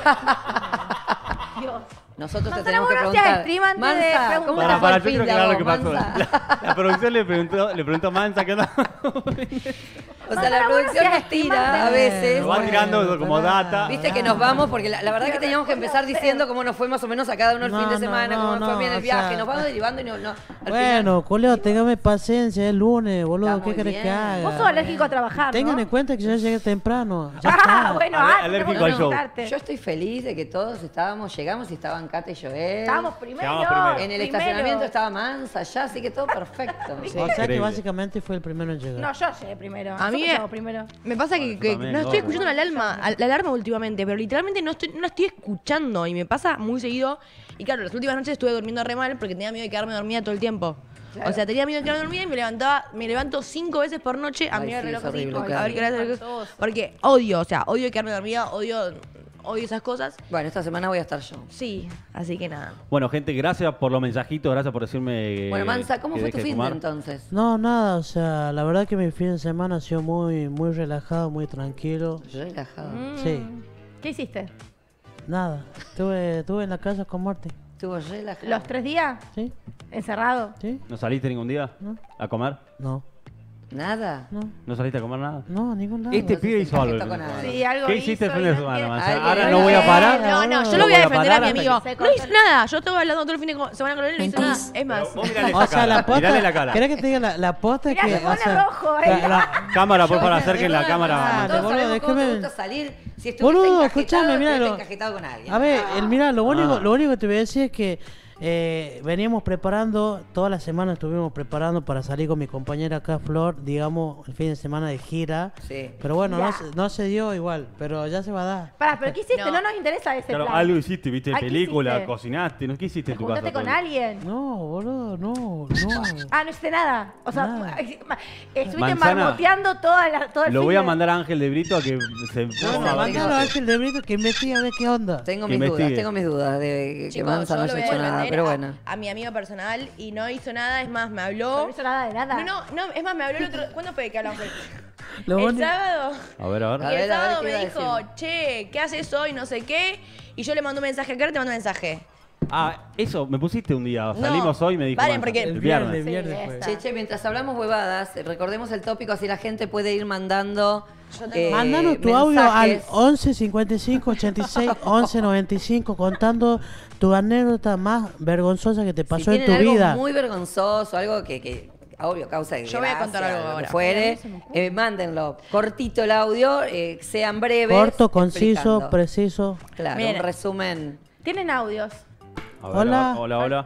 Dios. Nosotros te Manzana, tenemos que vos no hacías preguntar. stream antes de Mansa, preguntar. ¿cómo Para, te fue para, el yo fin quiero de aclarar lo vos, que pasó. Mansa? La, la producción le preguntó, le preguntó a Mansa qué onda. O sea, la producción nos tira a veces. Nos va tirando como data. Viste que nos vamos, porque la, la verdad que teníamos que empezar diciendo cómo nos fue más o menos a cada uno el No, fin de no, semana, no, cómo nos fue no, bien el o viaje. sea- Nos vamos derivando y no. no al Bueno, culeo, téngame paciencia, es lunes, boludo, Está ¿qué muy querés que bien. haga? Vos sos alérgico a trabajar, Tengan ¿no? en cuenta que yo llegué temprano. Ya Ah, está. bueno, Ale- ah, alérgico tenemos al que show. contarte. Yo estoy feliz de que todos estábamos, llegamos y estaban Cata y Joel. Estábamos primero. Llegamos primero. En el primero. estacionamiento estaba Mansa allá, así que todo perfecto. O sea que Increíble. básicamente fue el primero en llegar. No, yo llegué primero. A mí Yo me- llego primero. Me pasa que, que también, no estoy gordo. escuchando la alarma, al- la alarma últimamente, pero literalmente no, estoy, no la estoy escuchando y me pasa muy seguido. Y claro, las últimas noches estuve durmiendo re mal porque tenía miedo de quedarme dormida todo el tiempo. O sea, tenía miedo de quedarme dormida y me levantaba, me levanto cinco veces por noche a Ay, mirar sí, el es reloj así, horrible, a claro. ver qué hora es el- Espantoso. porque odio, o sea, odio quedarme dormida, odio, odio esas cosas. Bueno, esta semana voy a estar yo. Sí, así que nada. Bueno, gente, gracias por los mensajitos, gracias por decirme. Bueno, Mansa, ¿cómo que fue tu deje de fin de fumar. entonces? No, nada, o sea, la verdad que mi fin de semana ha sido muy, muy relajado, muy tranquilo. Relajado. Sí, ¿Qué hiciste? nada. Estuve, estuve en la casa con Marty. Estuvo relajado. ¿Los tres días? ¿Sí? ¿Encerrado? ¿Sí? ¿No saliste ningún día No. a comer? No, Nada. no, ¿No saliste a comer nada? no, a ningún lado. Este pibe hizo algo. el con fin de semana. nadie. Sí, algo ¿Qué hiciste el hizo fin y de no semana, entiendo. Mansa? Alguien- Ahora no voy a Eh, parar. No, no, yo No lo voy a voy a defender a parar mi hasta amigo. que se No hice corte. nada, yo estuve hablando todo el fin de semana con él y no hice nada. Es más, Vos mirale O esa sea, cara, la posta, mirale la cara. ¿querés que te diga la, la posta? Mirá, que, se o pone sea, rojo, la- eh. la- Cámara, por favor, Yo, acerquen la de cámara. verdad, Ah, Todos boludo, sabemos cómo déjame- te gusta salir. Si estuviste Boludo, encajetado, escuchame, estuviste míralo. encajetado con alguien. A ver, el, mira, lo único, Ah. lo único que te voy a decir es que eh, veníamos preparando, toda la semana estuvimos preparando para salir con mi compañera acá, Flor, digamos, el fin de semana de gira. Sí. Pero bueno, Ya. no, se- no se dio igual, pero ya se va a dar. Pará, ¿pero qué hiciste? No. No, nos interesa ese Claro, plan. algo hiciste, viste, Ay, ¿qué película, hiciste? cocinaste, ¿no? ¿Qué hiciste ¿Te en tu casa? juntaste con todo? alguien? No, boludo, no, no. Ah, no hiciste nada. O sea, Nada. estuviste Manzana, marmoteando toda la, todo el Lo fin voy a de- mandar a Ángel de Brito a que se No, ponga no, a- mandalo a Ángel de Brito que investigue a ver qué onda. Tengo Que mis dudas, investigue. tengo mis dudas de que chicos, Mansa yo no lo haya voy a hecho nada, defender pero a- bueno. a mi amigo personal y no hizo nada, es más, me No habló. hizo nada de nada. No, no, no, es más, me habló el otro. ¿Cuándo fue que hablamos? Lo El único- sábado. A ver, a ver. A Y el ver, a ver, sábado ¿qué me iba a dijo, decir? che, ¿qué haces hoy? No sé qué. Y yo le mando un mensaje. ¿A qué hora te mando un mensaje? Ah, eso, me pusiste un día. Salimos hoy y me dijo. Vale, Mansa, porque- el El viernes. viernes, viernes Sí, fue. esta. Che, che, mientras hablamos huevadas, eh, recordemos el tópico, así la gente puede ir mandando. eh, Mándanos tu audio al mensajes. once cincuenta y cinco ochenta y seis once noventa y cinco contando tu anécdota más vergonzosa que te Si pasó en tienen tu algo vida. muy vergonzoso, algo que, que obvio causa de Yo voy a contar gracia, algo lo que ahora. fuere, eh, mándenlo. Cortito el audio, eh, sean breves. Corto, conciso, explicando. preciso. Claro, Miren. un resumen. Tienen audios. A ver, Hola. Hola, hola.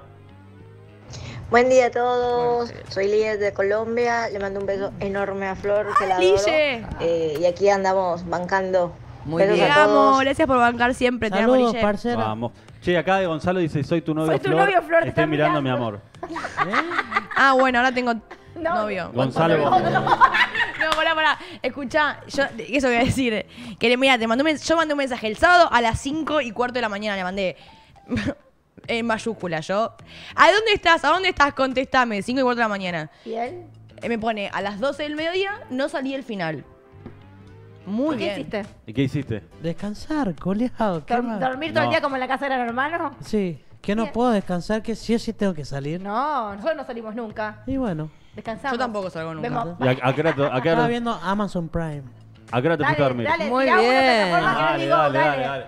Buen día a todos, soy Lidia de Colombia, le mando un beso enorme a Flor, que la adoro. Lille! Eh, y aquí andamos bancando. Muy Besos bien. a Te amo, todos. gracias por bancar siempre. Te amo, Saludos, Lille. parcera. Vamos. Che, acá de Gonzalo dice, soy tu novio Soy tu Flor. novio, Flor, te Estoy están mirando, mi mirando. amor. Ah, bueno, ahora tengo No. novio. Gonzalo. No, pará, pará. Escuchá, yo, eso voy a decir. Que mira, te mandé un mens- yo mandé un mensaje el sábado a las cinco y cuarto de la mañana. Le mandé en mayúscula yo. ¿A dónde estás? ¿A dónde estás? Contestame. cinco y cuarto de la mañana. ¿Y él? Eh, me pone a las doce del mediodía, no salí el final. Muy ¿Qué bien. hiciste? ¿Y qué hiciste? Descansar, coleado. ¿qué Dor- más? ¿Dormir todo el No. día como en la casa de Gran Hermano? Sí, que no Bien. puedo descansar, que sí o sí tengo que salir. No, nosotros no salimos nunca. Y bueno, Descansamos. Yo tampoco salgo nunca. Vemos- ¿Y a, a qué hora, te- a qué hora- estaba viendo Amazon Prime. a qué hora te fuiste a Dale, dormir? dale, Muy tirá una bien. plataforma que no Dale, digo, dale, dale. dale, dale.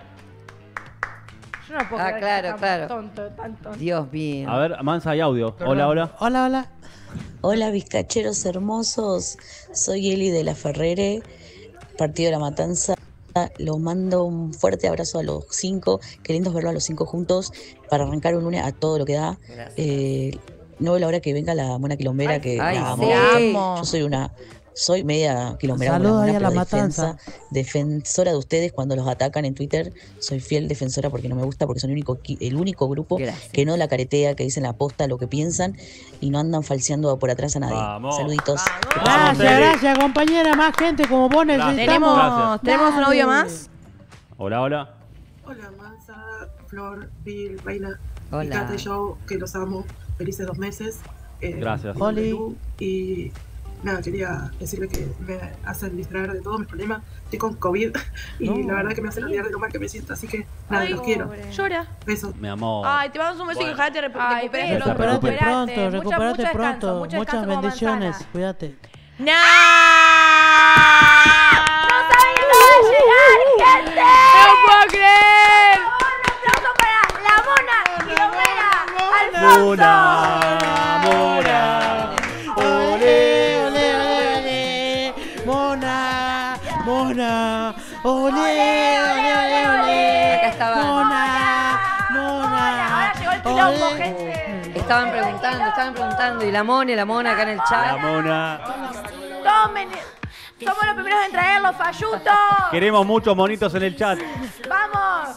Yo no puedo Ah, creer que claro, sea tan claro. tonto, tan tonto. Dios mío. A ver, Mansa, hay audio. Hola, hola. Hola, hola. Hola, bizcacheros hermosos. Soy Eli de la Ferrere, partido de La Matanza. Los mando un fuerte abrazo a los cinco. Qué lindo verlo a los cinco juntos para arrancar un lunes a todo lo que da. Gracias. Eh, no veo la hora que venga la mona quilombera, que Ay, la amo. sí. La amo. Yo soy una, soy media quilombera, Saludos una ahí mona, a La pero Matanza. defensa, defensora de ustedes cuando los atacan en Twitter. Soy fiel defensora porque no me gusta, porque son el único, qui- el único grupo Gracias. que no la caretea, que dicen la posta, lo que piensan y no andan falseando por atrás a nadie. Vamos. Saluditos. Vamos, Gracias, Eli. gracias, compañera. Más gente como vos necesitamos. Tenemos, Gracias. tenemos un audio Dale. más. Hola, hola. Hola, Mansa, Flor, Bill, Reina, Hola. y Cata y yo, que los amo. Felices dos meses. Eh, Gracias. mi nombre es Oli. Lu, Y nada, quería decirle que me hacen distraer de todos mis problemas. Estoy con COVID y No. la verdad que me hacen olvidar de lo mal que me siento. Así que nada, Ay, los quiero. pobre. Llora. Besos. Mi amor. Ay, te mandamos un beso y Bueno. ojalá te rep- Ay, recuperes beso, pronto. Recuperate recuperate. pronto, Mucho- recuperate mucho descanso, pronto. mucho Muchas descanso como bendiciones. manzana. Cuídate. ¡Nah! ¡No saben que va a llegar, gente! ¡No puedo creer! Un aplauso para la mona quilomera, Alfonso. Mona, Mona. Ole, ole, ole, ole. Mona, Mona. Ole, ole, ole, ole. Acá estaba. Mona, Ahora Mona. llegó el quilombo, Ole. gente. Estaban preguntando, estaban preguntando. Y la mona y la mona acá en el La chat. Mona. Tomen. Somos los primeros en traerlos, Falluto. Queremos muchos monitos en el chat. Vamos.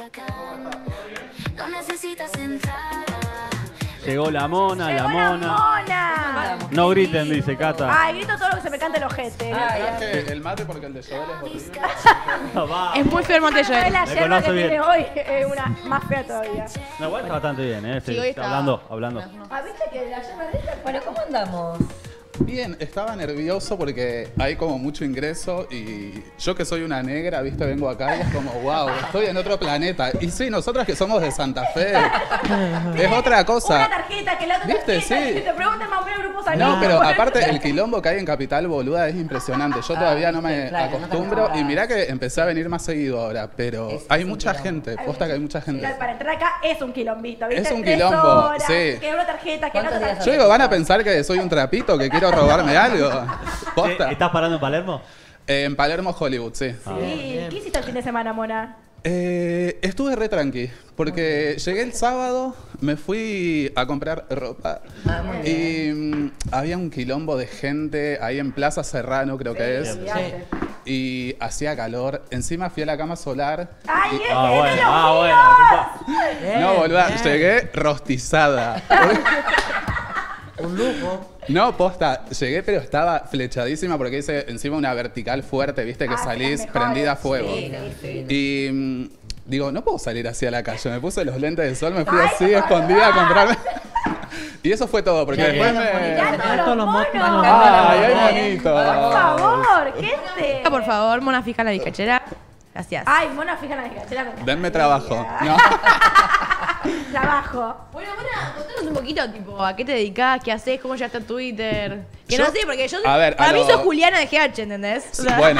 Llegó la mona, la Llegó mona. mona. No griten, dice Cata. Ay, grito todo lo que se me cante el ojete. Traje el mate porque el de Joel es horrible. Va. Es muy feo el monte Es Joel. la Me yerba que conoce bien. tiene hoy, es una más fea todavía. No, igual está bastante bien, ¿eh? Sí, Sí, hoy está está- hablando, hablando. Ah, ¿viste que la yerba de esta? Bueno, ¿cómo andamos? Bien, estaba nervioso porque hay como mucho ingreso y yo que soy una negra, viste, vengo acá y es como, wow, estoy en otro planeta. Y sí, nosotras que somos de Santa Fe, es otra Una cosa. tarjeta, que la otra ¿Viste? tarjeta, Sí. que te pregunten más o menos grupos No, sanguíneos. pero aparte el quilombo que hay en Capital, boluda, es impresionante. Yo todavía no me claro, no te acostumbro acostumbras. y mirá que empecé a venir más seguido ahora, pero Es- hay es un mucha quilombo. gente, posta que hay mucha gente. Para entrar acá es un quilombito, ¿viste? Es un Tres quilombo, horas, sí. Que una tarjeta, que la otra ¿Cuántos días Yo tarjeta. digo, van a pensar que soy un trapito, que quiero robarme algo. Posta. Che, ¿Estás parando en Palermo? Eh, en Palermo, Hollywood, sí. Sí. ¿Qué hiciste el fin de semana, Mona? Eh, estuve re tranqui, porque llegué el sábado, me fui a comprar ropa Ah, muy y mm, había un quilombo de gente ahí en Plaza Serrano, creo que es, y hacía calor. Encima fui a la cama solar. ¡Ay, y- es Ah, que bueno, los ah, míos! bueno. Bien, No, boluda, bien. llegué rostizada. Un lujo. No, posta, llegué pero estaba flechadísima porque hice encima una vertical fuerte, viste, que Ah, salís las mejores. prendida a fuego. Sí, sí, Y mm, digo, no puedo salir así a la calle. Me puse los lentes de sol, me fui Ay, así, por escondida a favor. comprarme. Y eso fue todo, porque Ya, después ya, me... Ya Están todos los mo- monos. los ¡Ay, hay monos. monitos! Por favor, gente. Por favor, mona fija la discachera. Gracias. Ay, Mona, fija la desgachera. me Denme encantaría. trabajo. No. Trabajo. Bueno, Mona, contanos un poquito, tipo, ¿a qué te dedicás? ¿Qué haces? ¿Cómo llegaste a Twitter? Que Yo- no sé, porque yo... A ver, para a mí lo- sos Juliana de G H, ¿entendés? O sea, Bueno,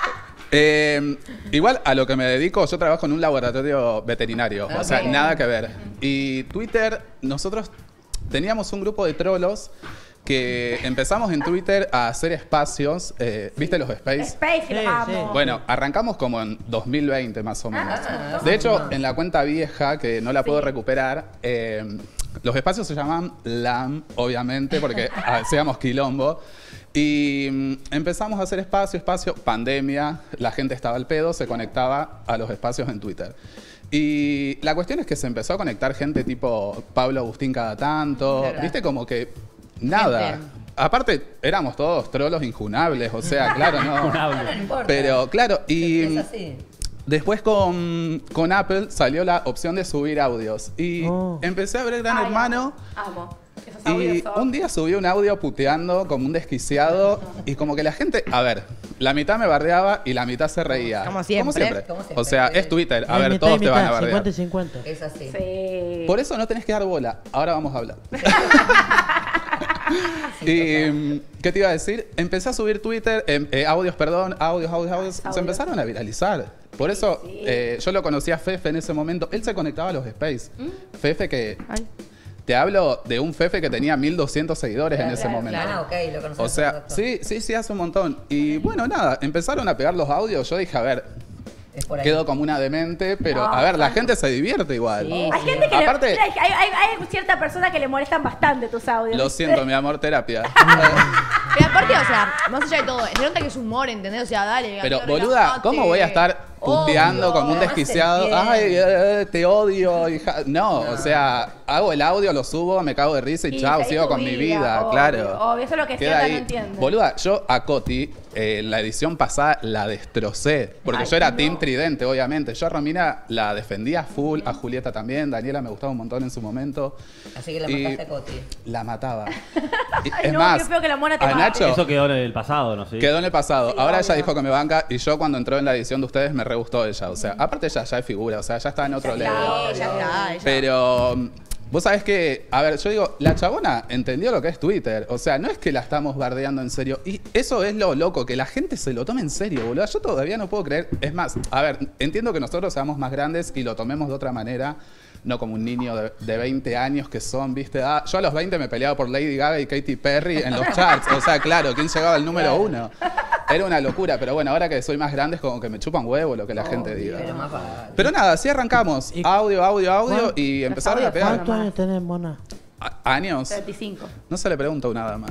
eh, igual a lo que me dedico, yo trabajo en un laboratorio veterinario, o sea, nada que ver. Y Twitter, nosotros teníamos un grupo de trolos que empezamos en Twitter a hacer espacios, eh, ¿viste los space? Space, que Sí, los sí. amo. Bueno, arrancamos como en dos mil veinte más o menos. Ah, De hecho, en la cuenta vieja, que no la puedo recuperar, eh, los espacios se llaman LAM, obviamente, porque hacíamos quilombo. Y mm, empezamos a hacer espacio, espacio, pandemia, la gente estaba al pedo, se conectaba a los espacios en Twitter. Y la cuestión es que se empezó a conectar gente tipo Pablo Agustín cada tanto, Claro. viste como que nada. Gente. Aparte, éramos todos trolos injunables, o sea, claro, no. Injunable. No importa. Pero claro, y Es así. después con, con Apple salió la opción de subir audios. Y Oh. empecé a ver Gran Ay, Hermano. Amo. Esos Y audios son- un día subí un audio puteando como un desquiciado y como que la gente, a ver, la mitad me bardeaba y la mitad se reía. Como siempre. Como siempre. O sea, es Twitter, a Es ver, mitad todos y te van a mitad, bardear. cincuenta y cincuenta. Es así. Sí. Por eso no tenés que dar bola. Ahora vamos a hablar. y, mm, ¿qué te iba a decir? Empecé a subir Twitter, em, eh, audios, perdón, audios, audios, audios. Se empezaron a viralizar. Por eso eh, yo lo conocí a Fefe en ese momento. Él se conectaba a los Space. Fefe que... Ay. Te hablo de un Fefe que tenía mil doscientos seguidores en ese momento. Ah, ok, lo conocemos. O sea, sí, sí, sí, hace un montón. Y bueno, nada, empezaron a pegar los audios. Yo dije, a ver, Es por ahí. quedo como una demente, pero a ver, la gente se divierte igual. Sí. Hay gente que Aparte- le, hay, hay, hay cierta persona que le molestan bastante tus audios. Lo siento, mi amor, terapia. Pero aparte, o sea, más allá de todo, se nota que es humor, ¿entendés? O sea, dale. Pero, Gabriel, boluda, relajate. ¿cómo voy a estar puteando Obvio. como un además se desquiciado? entiende. Ay, eh, te odio, hija. No, o sea, hago el audio, lo subo, me cago de risa y Y chao, seguís sigo tu con mi vida, vida, obvio, claro. obvio, eso es lo que Queda Fiota ahí. no entiende. Boluda, yo a Coti, eh, la edición pasada la destrocé. Porque Ay, yo era no. Team Tridente, obviamente. Yo a Romina la defendía full, a Julieta también, Daniela me gustaba un montón en su momento. Así que la Y mataste a Coti. La mataba. Y, Ay, es no, más, qué feo que la mona te a mate. Nacho Eso quedó en el pasado, ¿no? Sí. quedó en el pasado. Ahora ella obvio. dijo que me banca y yo cuando entró en la edición de ustedes me re gustó ella. O sea, aparte ella ya es figura, o sea, ya está en otro level. Sí, ya está. ella- Pero Vos sabés que, a ver, yo digo, la chabona entendió lo que es Twitter. O sea, no es que la estamos bardeando en serio. Y eso es lo loco, que la gente se lo tome en serio, boludo. Yo todavía no puedo creer. Es más, a ver, entiendo que nosotros seamos más grandes y lo tomemos de otra manera. No como un niño de, de veinte años que son, viste. Ah, yo a los veinte me peleaba por Lady Gaga y Katy Perry en los charts. O sea, claro, ¿quién llegaba al número uno? Era una locura, pero bueno, ahora que soy más grande es como que me chupan huevo lo que la gente diga. Pero más vale. Pero nada, así arrancamos. Audio, audio, audio y empezaron a pegar. ¿Cuántos años tenés, Mona? A- ¿Años? treinta y cinco. No se le pregunta una dama.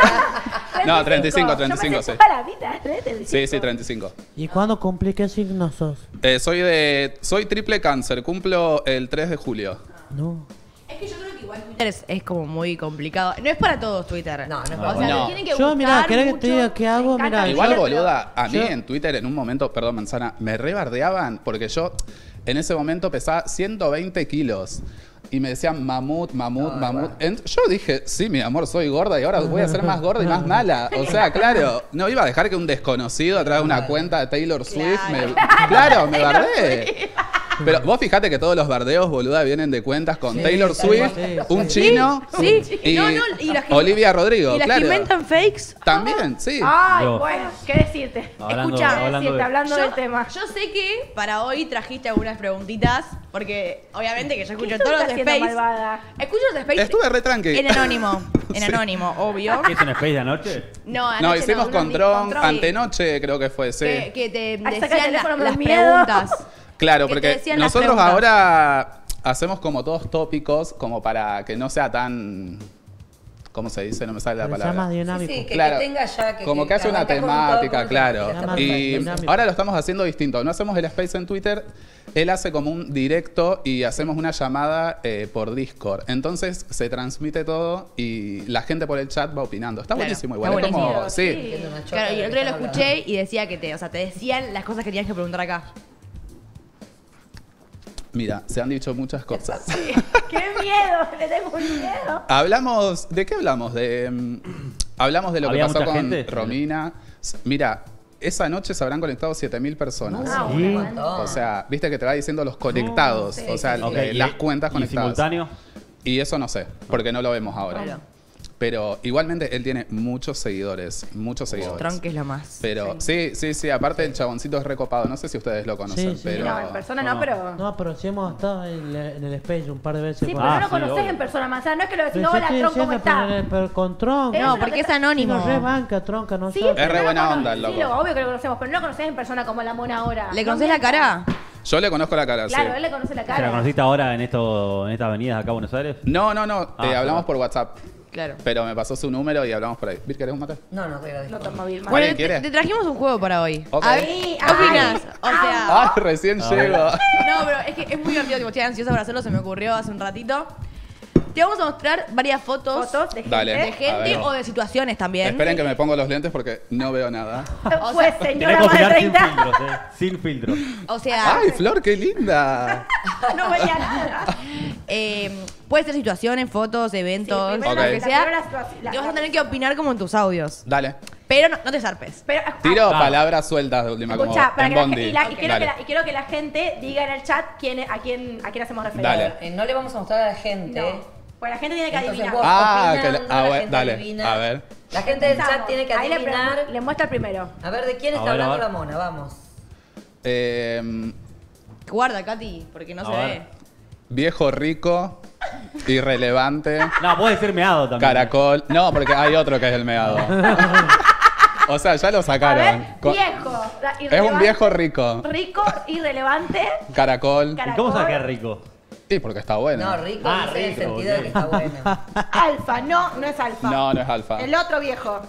No, treinta y cinco, treinta y cinco, sí. Toda la vida, treinta y cinco. Sí, sí, treinta y cinco. ¿Y cuándo cumplís? ¿Qué signo sos? Eh, soy de. Soy triple cáncer, cumplo el tres de julio. No. Es que yo creo que igual Twitter es, es como muy complicado. No es para todos Twitter. No, no es O para sea, No. te tienen que Yo, gustar mira, ¿querés que te mucho. diga qué hago? Me encanta Mira, el Igual, yo- boluda, a mí yo- en Twitter en un momento, perdón, manzana, me rebardeaban porque yo en ese momento pesaba ciento veinte kilos. Y me decían mamut, mamut, No, mamut. igual. Ent- Yo dije, sí, mi amor, soy gorda y ahora voy a ser más gorda y más mala. O sea, claro, no iba a dejar que un desconocido a través de una cuenta de Taylor Swift me... Claro, me bardee. Pero vos fijate que todos los bardeos, boluda, vienen de cuentas con Sí, Taylor sí, Swift, sí, un sí. chino Sí, y, no, no, y las que- Olivia Rodrigo, Y las claro. que inventan fakes. También, sí. Ay, Yo. bueno, ¿qué decirte? Hablando- Escucha, ¿qué hablando decirte? de- Hablando Yo, del tema. yo sé que para hoy trajiste algunas preguntitas, porque obviamente que yo escucho ¿Qué todos los estás haciendo, space. malvada? Escucho los space Estuve re tranqui. en anónimo, en Sí. anónimo, obvio. ¿Qué es un space de anoche? No, anoche No, hicimos unos con di- Tron, Tron, antenoche creo que fue, sí. que, que te Ay, saca el decían la- teléfono, me las da miedo. preguntas. Claro, que te porque decían las nosotros preguntas. ahora hacemos como todos tópicos, como para que no sea tan... ¿Cómo se dice? No me sale la Pero sea más palabra. dinámico. Sí, sí, que, Claro. que tenga ya que Como que hace una arranca con un temática, top, claro. está Más Y perfecto. dinámico. ahora lo estamos haciendo distinto. No hacemos el space en Twitter, él hace como un directo y hacemos una llamada eh, por Discord. Entonces se transmite todo y la gente por el chat va opinando. Está Claro, buenísimo está igual. Es como, buenísimo, sí. sí. Una chota Claro, y de el que otro día lo estamos escuché hablando. y decía que te, o sea, te decían las cosas que tenías que preguntar acá. Mira, se han dicho muchas cosas. ¡Qué miedo! Le tengo un miedo. Hablamos, ¿de qué hablamos? De, mm, hablamos de lo que ¿Había pasó mucha con gente? Romina. S- Mira, esa noche se habrán conectado siete mil personas. Ah, Sí. bueno. montón. O sea, viste que te va diciendo los conectados, sí, o sea, sí, Ok, eh, y- las cuentas ¿Y conectadas. simultáneo? Y eso no sé, porque no lo vemos ahora. Claro. Pero igualmente él tiene muchos seguidores, muchos seguidores. Tron, que es lo más. Pero sí, sí, sí, aparte el chaboncito es recopado. No sé si ustedes lo conocen, Sí, sí. pero... No, en persona no, No. pero. No, pero sí hemos estado en, la- en el space un par de veces. Sí, con- pero Ah, no lo sí, conoces obvio. en persona, manzana. No es que lo decís, Pero no, yo hola, estoy Tron, ¿cómo diciendo, pero, está? pero con Tron. Eso No, es lo porque que es te- Y anónimo. nos rebanca, Tronca, no Sí, sabe. pero re no buena lo onda el cono- Sí, loco. lo obvio que lo conocemos, pero no lo conoces en persona como la mona ahora. ¿Le No conoces la mientas. cara? Yo le conozco la cara, Claro, sí. él le conoce la ¿Se la cara. conociste ahora en, esto, en estas avenidas acá en Buenos Aires? No, no, no, Ah, eh, hablamos ah. por WhatsApp. Claro. Pero me pasó su número y hablamos por ahí. ¿Vir, querés un mate? No, no, te agradezco. No toma Vilma. Bueno, ¿Alguien te, quiere? te trajimos un juego para hoy. Ok. A ver, Ay, ¿qué opinas? O sea, ¡Ay, recién Ah, llego! no, pero es que es muy divertido, tipo, estoy ansiosa por hacerlo, se me ocurrió hace un ratito. Te vamos a mostrar varias fotos, Fotos de gente. Dale. de A gente ver. o de situaciones también. Esperen que me pongo los lentes porque no veo nada. Pues Tenés señora que más de opinar sin treinta. filtros, eh. Sin filtros. O sea, ¡Ay, Flor, qué linda! No veía nada. eh, puede ser situaciones, fotos, eventos, Sí, lo primero Ok. que la- sea. primero la situación- la- Y vas a tener que opinar como en tus audios. Dale. Pero no, no te zarpes. Pero, Tiro Ah. palabras sueltas de última, como escucha, para en que la, Bondi. gente- y, la- y quiero que Dale. la, y quiero que la gente diga en el chat quién, es- a, quién, a quién hacemos referencia. Dale. Eh, no le vamos a mostrar a la gente. No. Pues la gente tiene que Entonces adivinar. vos Ah, opinando, que la- ah, la bueno, gente dale. adivina. A ver. La gente del chat Empezamos. tiene que Ahí le adivinar. pregun- Le, muestra el primero. A ver, ¿de quién A está ver, a hablando ver. la mona? Vamos. Eh, Guarda, Katy, porque no A se ver. ve. viejo rico, irrelevante, No, puede ser meado también. caracol. No, porque hay otro que es el meado. O sea, ya lo A sacaron. ver, Co- viejo. la- Es un irrelevante, viejo rico. Rico, irrelevante. Caracol. Cara- ¿Y cómo sabes que es rico? Sí, porque está bueno. No, rico Ah, dice en el rico, sentido de que boludo. está bueno. Alfa, no, no es alfa. No, no es alfa. El otro viejo.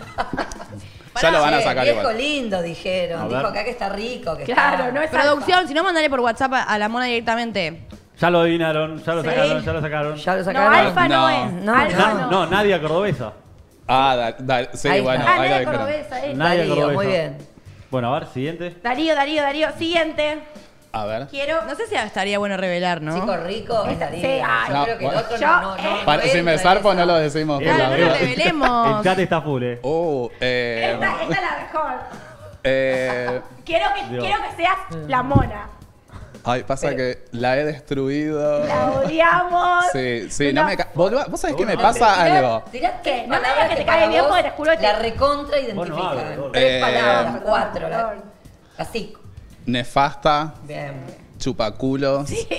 Ya lo van a Che, sacar viejo igual. lindo, dijeron. A Dijo ver. acá que está rico. Que Claro, está... no es Producción, alfa. si no, mandale por WhatsApp a, a la mona directamente. Ya lo adivinaron, ya lo Sí. sacaron, ya lo sacaron. Ya lo No, sacaron. alfa no, No. es. No, alfa Na- no. no, Nadia Cordobesa. Ah, da, da- sí, Ahí bueno, está. Ah, ahí la Nadia dijeron. Cordobesa, eh. Nadia Darío, Cordobesa. muy bien. Bueno, a ver, siguiente. Darío, Darío, Darío. Siguiente. A ver. Quiero. No sé si estaría bueno revelar, ¿no? Chico rico, es Darío. Sí, ay. Yo No, creo que el bueno. otro Yo, no, no, eh, no. Para- si entra me en zarpo, esa. no lo decimos. por Claro, la no lo duda. revelemos. El chat está full, eh. Uh, eh, Esta, esta es la mejor. eh, Quiero que, Dios. quiero que seas la mona. Ay, pasa Pero- que la he destruido. La odiamos. Sí, sí, No. no me... ca- Boluda, ¿vos sabés que me No, pasa Tirá- algo? tirá tres ¿Qué? No me palabras digas que te cae para bien vos porque te juro que te- la recontra Vos no identifican. hables, vos. Tres Eh, palabras, cuatro. Perdón. la- Así. Nefasta, Bien. chupaculos Sí.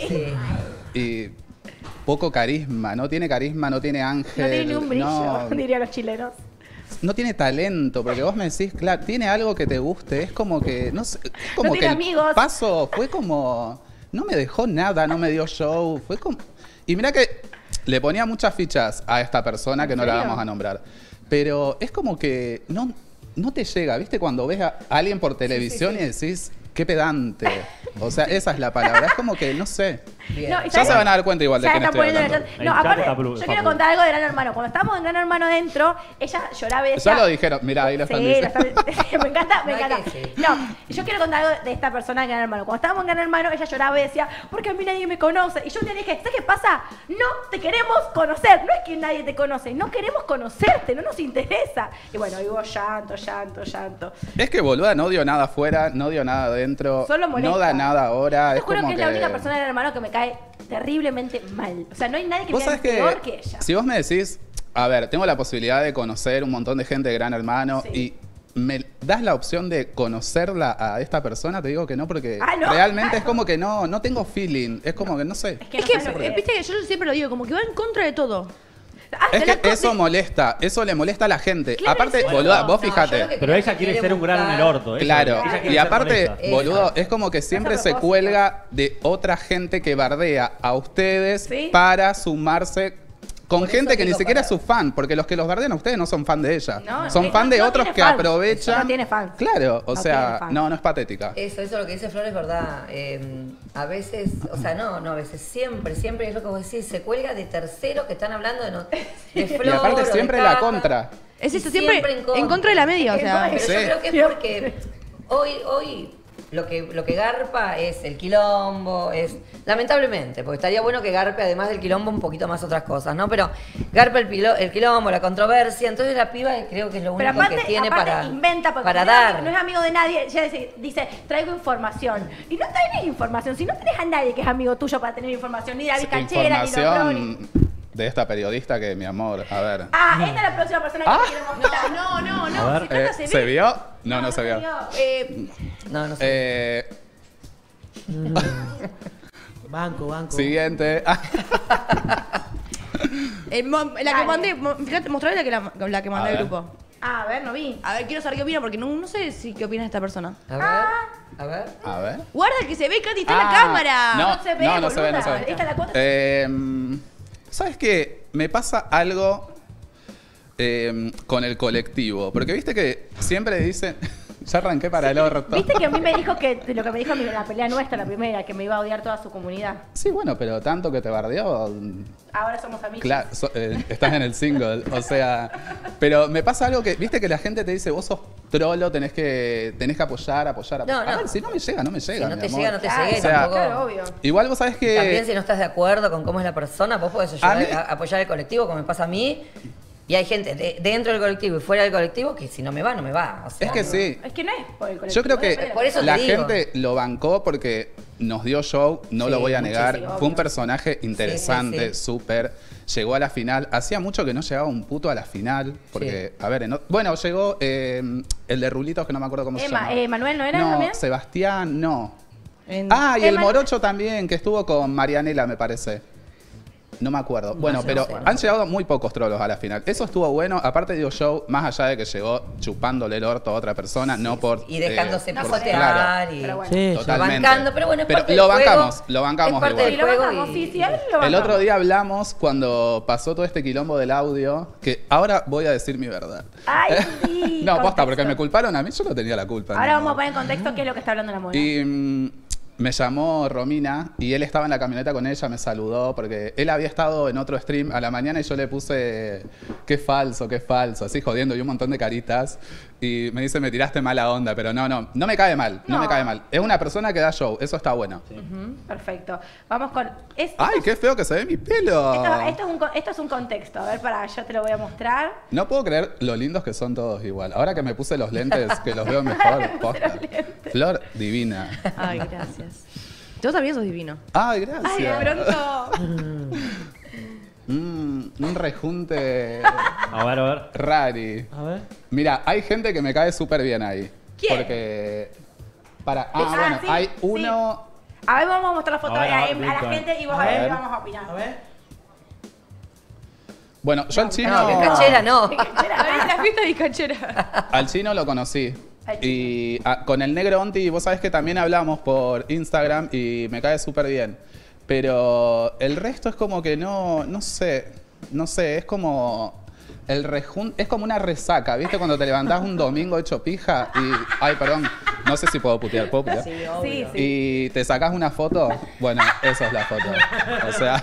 y poco carisma. No tiene carisma, no tiene ángel. No tiene ni un brillo, no- dirían los chilenos. no tiene talento, porque vos me decís, claro, tiene algo que te guste, es como que, no sé, es como No que tiene el amigos. paso fue como, no me dejó nada, no me dio show, fue como, y mira que le ponía muchas fichas a esta persona que no la serio? vamos a nombrar, pero es como que no, no te llega, ¿viste? Cuando ves a alguien por televisión y decís, qué pedante, o sea, esa es la palabra, es como que, no sé. Bien. No, y Ya ¿sabes? se van a dar cuenta igual de Ya quién están estoy poniendo en el hablando. chat. En No, el chat aparte, está yo Pablo- quiero Pablo. contar algo de Gran Hermano. Cuando estábamos en Gran Hermano dentro, ella lloraba y decía... Ya lo dijeron, mira, ahí lo están Sí, lo diciendo. están- me encanta, me No hay encanta. que decir. No, yo quiero contar algo de esta persona de Gran Hermano. Cuando estábamos en Gran Hermano, ella lloraba y decía, porque a mí nadie me conoce. Y yo le dije, ¿sabes qué pasa? No te queremos conocer. No es que nadie te conoce, no queremos conocerte, no nos interesa. Y bueno, ahí hubo llanto, llanto, llanto. Es que boluda no dio nada afuera, no dio nada adentro, Solo molesta. no da nada ahora. Te es juro como que es la única persona de Gran Hermano que me cae terriblemente mal. O sea, no hay nadie que me Vos cae sabés que, peor que ella. si vos me decís, a ver, tengo la posibilidad de conocer un montón de gente de Gran Hermano Sí. y me das la opción de conocerla a esta persona, te digo que no, porque Ah, ¿no? realmente es como que no, no tengo feeling, es como que no sé. Es que, Es no que, sabes lo que eh, es. viste que yo siempre lo digo, como que va en contra de todo. Ah, Es de la que co- eso de- molesta, eso le molesta a la gente. Claro, Aparte, es eso. boluda, vos No, yo fíjate. lo que Pero creo ella que quiere quiere ser un gran en el buscar- orto. eso, Claro, ella quiere y ser aparte, molesta. boludo, es como que siempre Es a se propósito. cuelga de otra gente que bardea a ustedes Sí. para sumarse con Por gente eso que ni digo, siquiera para- es su fan, porque los que los bardean a ustedes no son fan de ella. No, son no, fan de no otros tiene que fans. aprovechan. No tiene fans. Claro, o No sea, tiene fans. no, no es patética. Eso, eso lo que dice Flor es verdad. Eh, a veces, o sea, no, no, a veces siempre, siempre es lo que vos decís, se cuelga de terceros que están hablando de, no, de Flor. Y aparte o de siempre la Cata. contra. Es Y eso, siempre, en, contra. de la media, o En sea. contra de- Pero Sí. yo creo que es Yo- porque hoy, hoy lo que, lo que garpa es el quilombo, es lamentablemente, porque estaría bueno que garpe además del quilombo un poquito más otras cosas, ¿no? Pero garpa el, pilo- el quilombo, la controversia, entonces la piba creo que es lo Pero único aparte, que tiene aparte para, inventa porque para no, es dar. amigo- no es amigo de nadie. Ella dice, dice, traigo información. Y no tenés información. Si no tenés a nadie que es amigo tuyo para tener información, ni David Cachera, ni los Brony. Información de esta periodista que, mi amor, a ver. Ah, esta es la próxima persona que Ah. quiero mostrar. No, no, no. A ver. Si Cata Eh, se ve. ¿Se vio? No, no se vio. Eh, No, no sé. Eh, Banco, banco. siguiente. Ah, Eh, mo- la que Dale. mandé, mo- fíjate, mostrarle la que, la, la que mandé A al ver. grupo. ah, a ver, no vi. A ver, quiero saber qué opina, porque no, no sé si qué opina esta persona. A ver, a ver. a ver. Guarda que se ve, Katy, está en la Ah, cámara. No, No se ve, no, no se ve, no se boluda. ve. Esta es la cuota. Eh, ¿Sabes qué? Me pasa algo eh, con el colectivo. Porque viste que siempre dicen. Ya arranqué para el orto. Viste que a mí me dijo que lo que me dijo en la pelea nuestra, la primera, que me iba a odiar toda su comunidad. Sí, bueno, pero tanto que te bardeó. Ahora somos amigos. Claro, so- eh, estás en el single, o sea, pero me pasa algo que, viste que la gente te dice, vos sos trolo, tenés que, tenés que apoyar, apoyar, apoyar. No, A no. ver, si no me llega, no me Si llega. no mi te amor. llega, no te Claro, llegue, o sea, tampoco. claro, obvio. Igual vos sabés que... También si no estás de acuerdo con cómo es la persona, vos podés ayudar A mí- a, apoyar el colectivo, como me pasa a mí. Y hay gente de- dentro del colectivo y fuera del colectivo que si no me va, no me va. O sea, Es que no- sí. Es que no es por el colectivo. Yo creo que es Por eso te la digo. gente lo bancó porque nos dio show, no Sí, lo voy a negar. muchísimo, Fue un obvio. personaje interesante, sí, sí. súper. Llegó a la final. Hacía mucho que no llegaba un puto a la final. Porque, a ver, en o- bueno, llegó eh, el de Rulitos, que no me acuerdo cómo se Emma, llama. eh, Manuel, ¿no era No, también? Sebastián, no. En- Ah, y el Emma- Morocho también, que estuvo con Marianela, me parece. No me acuerdo. Bueno, sé, pero no sé, no han sé. llegado muy pocos trolos a la final. Eso estuvo bueno. Aparte dio show, más allá de que llegó chupándole el orto a otra persona, no por... Y dejándose eh, No, por- pisotear claro, y Pero bueno. Sí, sí. totalmente. bancando, pero bueno, es parte lo del juego. bancamos, lo bancamos Es parte igual. Sí, del lo juego bancamos, y- sí, sí, a él lo El bancamos. otro día hablamos cuando pasó todo este quilombo del audio, que ahora voy a decir mi verdad. Ay, sí. no, posta, contexto. porque me culparon a mí, yo no tenía la culpa. Ahora mi vamos a amor. poner en contexto qué es lo que está hablando la mona. Y mm, me llamó Romina y él estaba en la camioneta con ella, me saludó porque él había estado en otro stream a la mañana y yo le puse qué falso, qué falso, así jodiendo y un montón de caritas. Y me dice, me tiraste mala onda, pero no, no, no me cae mal, no, No. me cae mal. Es una persona que da show, eso está bueno. Ujú, perfecto. Vamos con. Es, ¡Ay, qué feo que se ve mi pelo! esto, esto es un, co- esto es un contexto. A ver, para, yo te lo voy a mostrar. No puedo creer lo lindos que son todos igual. Ahora que me puse los lentes, que los veo mejor, posta. Flor divina. Ay, gracias. Tú también sos divino. Ay, gracias. Ay, de pronto. Mm, un rejunte A ver, a ver. rari. A ver. Mira, hay gente que me cae súper bien ahí. ¿Quién? Porque. Para. Ah, Ah, bueno, sí, hay sí. uno. A ver, vamos a mostrar la foto A ver, a, a a ver, la Víctor. gente y vos A a ver, ver. vamos a opinar. A ver. Bueno, yo al chino. No, que cachera no. La fiesta bizcachera. Al chino lo conocí. Al chino. Y ah, con el negro Onti, vos sabés que también hablamos por Instagram y me cae súper bien. Pero el resto es como que no, no sé, no sé, es como el rejun, es como una resaca, ¿viste? Cuando te levantás un domingo hecho pija y, ay, perdón, no sé si puedo putear, ¿puedo putear? Sí, sí. Y te sacás una foto, bueno, esa es la foto. O sea,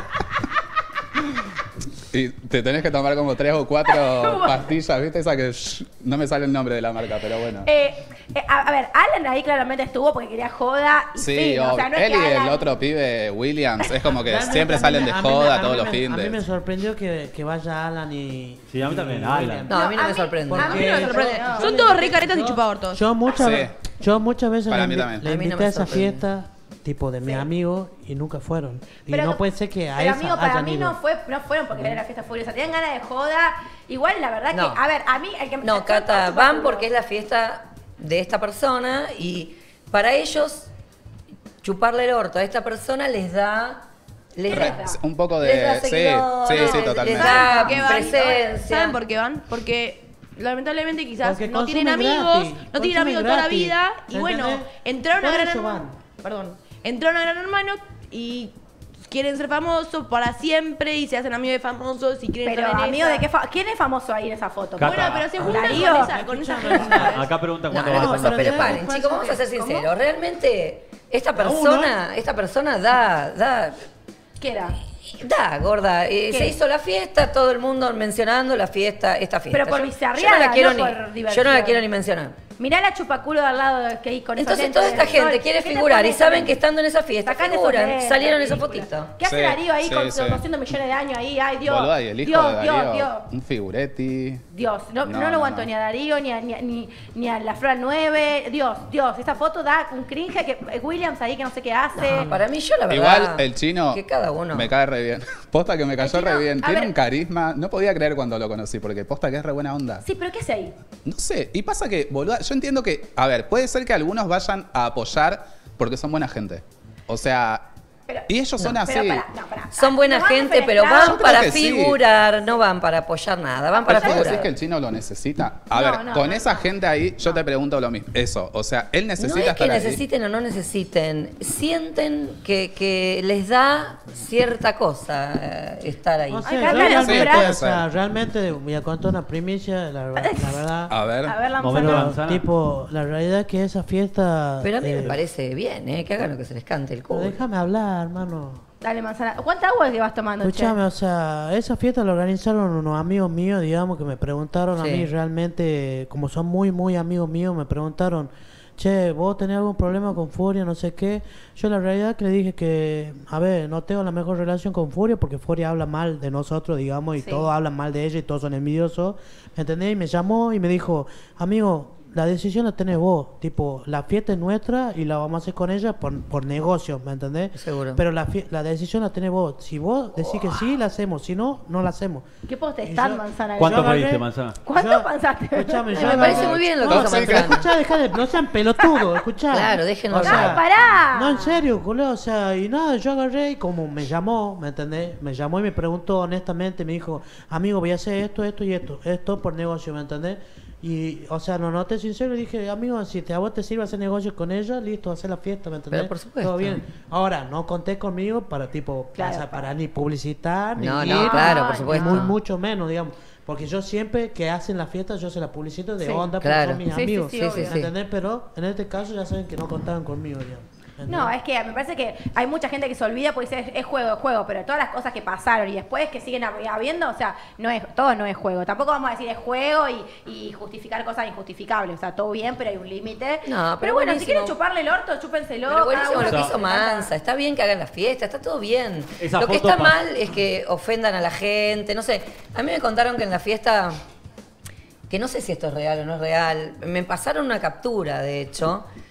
y te tenés que tomar como tres o cuatro pastillas, ¿viste? Esa que shh, no me sale el nombre de la marca, pero bueno. Eh, eh, a, a ver, Alan ahí claramente estuvo porque quería joda. Y Sí, fin, o obvio. sea, no es Él que y el Alan- otro pibe, Williams, es como que Realmente siempre a mí salen me- de a mí me- joda a todos mí los me- A mí me fines. sorprendió que, que vaya Alan y. Sí, a mí y también, William. Alan. No, a mí no me A mí- sorprende. A mí no me Porque sorprende. yo- Son todos re caretas y chupaortos. Yo muchas, Sí. ve- yo muchas veces Para le, mí invi- también. le A mí no invité me a esa sorprende. fiesta, tipo de mis amigos, y nunca fueron. Y Pero- no puede ser que a Pero esa amigo, para hayan mí ido. no, fue, no fueron porque era la fiesta furiosa. Tenían ganas de joda. Igual, la verdad No. que, a ver, a mí... El que No, Cata, van porque es la fiesta de esta persona y para ellos chuparle el orto a esta persona les da... Les Re- da, Un poco les da de. Sí, seguidores, sí, sí, les- totalmente. Les da ¿Saben por qué van? presencia. ¿Saben por qué van? Porque lamentablemente quizás Porque no tienen consumen amigos, gratis, no tienen consumen amigos toda la gratis, vida y ¿me bueno, entendés? entraron a Por Gran eso Hermano, van. perdón, entraron a Gran Hermano y quieren ser famosos para siempre y se hacen amigos de famosos y quieren Pero, estar en amigo, esa. ¿de qué fa- ¿quién es famoso ahí en esa foto? Cata. Bueno, pero se juntan Darío. con esa, con esa Escuchame, gente. Acá preguntan No, cuánto no, va a no, costar. pero ¿sabes paren, cuál chicos, vamos a ser ¿Cómo? sinceros. Realmente, esta persona, esta persona da, da, ¿Qué era? da, gorda. Eh, ¿Qué? se hizo la fiesta, todo el mundo mencionando la fiesta, esta fiesta. Pero por Yo- bizarreada, yo no la quiero no ni, por yo no la diversión. quiero ni mencionar. Mirá la chupaculo de al lado que hay con esos Entonces lentes toda esta de gente sol. quiere ¿Qué te figurar y pones saben con- que estando en esa fiesta Sacate esos figuran, lentes, salieron esa ridícula. fotito. ¿Qué hace Sí, Darío ahí sí, con sí. sus doscientos millones de años ahí? Ay, Dios. Boluda, y el hijo Dios, de Dios, Darío, Dios. un figuretti. Dios, no, no, No, lo no, aguanto no. ni a Darío, ni a, ni, a- ni, ni a la Flor nueve. Dios, Dios, esa foto da un cringe que eh, Williams ahí que no sé qué hace. No, para mí yo la verdad. Igual el chino Que cada uno. me cae re bien. Posta que me cayó chino, re bien. a Tiene ver. un carisma. No podía creer cuando lo conocí, porque posta que es re buena onda. Sí, pero ¿qué hace ahí? No sé. Y pasa que, boluda, yo entiendo que, a ver, puede ser que algunos vayan a apoyar porque son buena gente. O sea, Pero- y ellos son Pero así. pará, no, pará. Son buena Nos van a gente, pero defenestrar. Yo van creo para que sí. figurar, no van para apoyar nada, van para ¿Pero vos decís figurar. que el chino lo necesita? A No, ver, no, con no, esa no. gente ahí, yo te pregunto lo mismo. Eso, o sea, él necesita No es que estar ahí. necesiten o no necesiten, sienten que, que les da cierta cosa eh, estar ahí. O sea, Ay, yo Cata, realmente, sí, puede o sea, ser. realmente voy a contar una primicia, la, ver- la verdad. A ver. A ver, la Momento manzana. manzana. Tipo, la realidad es que esa fiesta. Pero a mí eh, me parece bien, ¿eh? Que hagan lo que se les cante el pero culo. déjame hablar, hermano. Dale, manzana. ¿Cuánta agua que vas tomando, che? Escúchame, o sea, esa fiesta la organizaron unos amigos míos, digamos, que me preguntaron a Sí. mí realmente, como son muy, muy amigos míos, me preguntaron, che, ¿vos tenés algún problema con Furia, no sé qué? Yo la realidad que le dije que, a ver, no tengo la mejor relación con Furia, porque Furia habla mal de nosotros, digamos, y Sí. todos hablan mal de ella y todos son envidiosos, ¿me entendés? Y me llamó y me dijo, amigo, la decisión la tenés vos, tipo, la fiesta es nuestra y la vamos a hacer con ella por, por negocio, ¿me entendés? Seguro. Pero la, fie- la decisión la tenés vos. Si vos decís que sí, la hacemos. Si no, no la hacemos. ¿Qué potestad, Y yo- manzana? ¿Cuánto Yo agarré- pediste, manzana? ¿Cuánto Yo- pensaste? Escuchame, Ay, yo me parece agarré- muy bien lo que no, hizo sí, Manzana. escuchá, dejá de, no sean pelotudos, escuchá. Claro, déjenlo O sea, hablar. ¡Ay, pará! No, en serio, culo, o sea, y nada, yo agarré y como me llamó, ¿me entendés? Me llamó y me preguntó honestamente, me dijo, amigo, voy a hacer esto, esto y esto, esto por negocio, ¿me entendés? Y, o sea, no noté sincero y dije, amigo, si te, a vos te sirve hacer negocio con ella, listo, hacer la fiesta, ¿me entendés? Pero por supuesto. Todo bien. Ahora, no conté conmigo para, tipo, Claro, para, para ni publicitar, ni No, ir, no, claro, por Ay, supuesto. ni muy, mucho menos, digamos. Porque yo siempre que hacen la fiesta, yo se la publicito de Sí, onda claro. porque son mis Sí, sí, amigos. sí, Sí, sí, ¿me sí. entendés? Pero en este caso ya saben que no contaban conmigo, digamos. ¿entendés? No, es que me parece que hay mucha gente que se olvida porque dice, es, es juego, es juego, pero todas las cosas que pasaron y después que siguen hab- habiendo, o sea, no es, todo no es juego. Tampoco vamos a decir es juego y, y justificar cosas injustificables. O sea, todo bien, pero hay un límite. No, pero pero bueno, si buenísimo. quieren chuparle el orto, chúpenselo. Pero cada buenísimo uno lo que hizo se encanta. Mansa, está bien que hagan la fiesta, está todo bien. Esa Lo que foto está pa- mal es que ofendan a la gente, no sé. A mí me contaron que en la fiesta, que no sé si esto es real o no es real, me pasaron una captura, de hecho,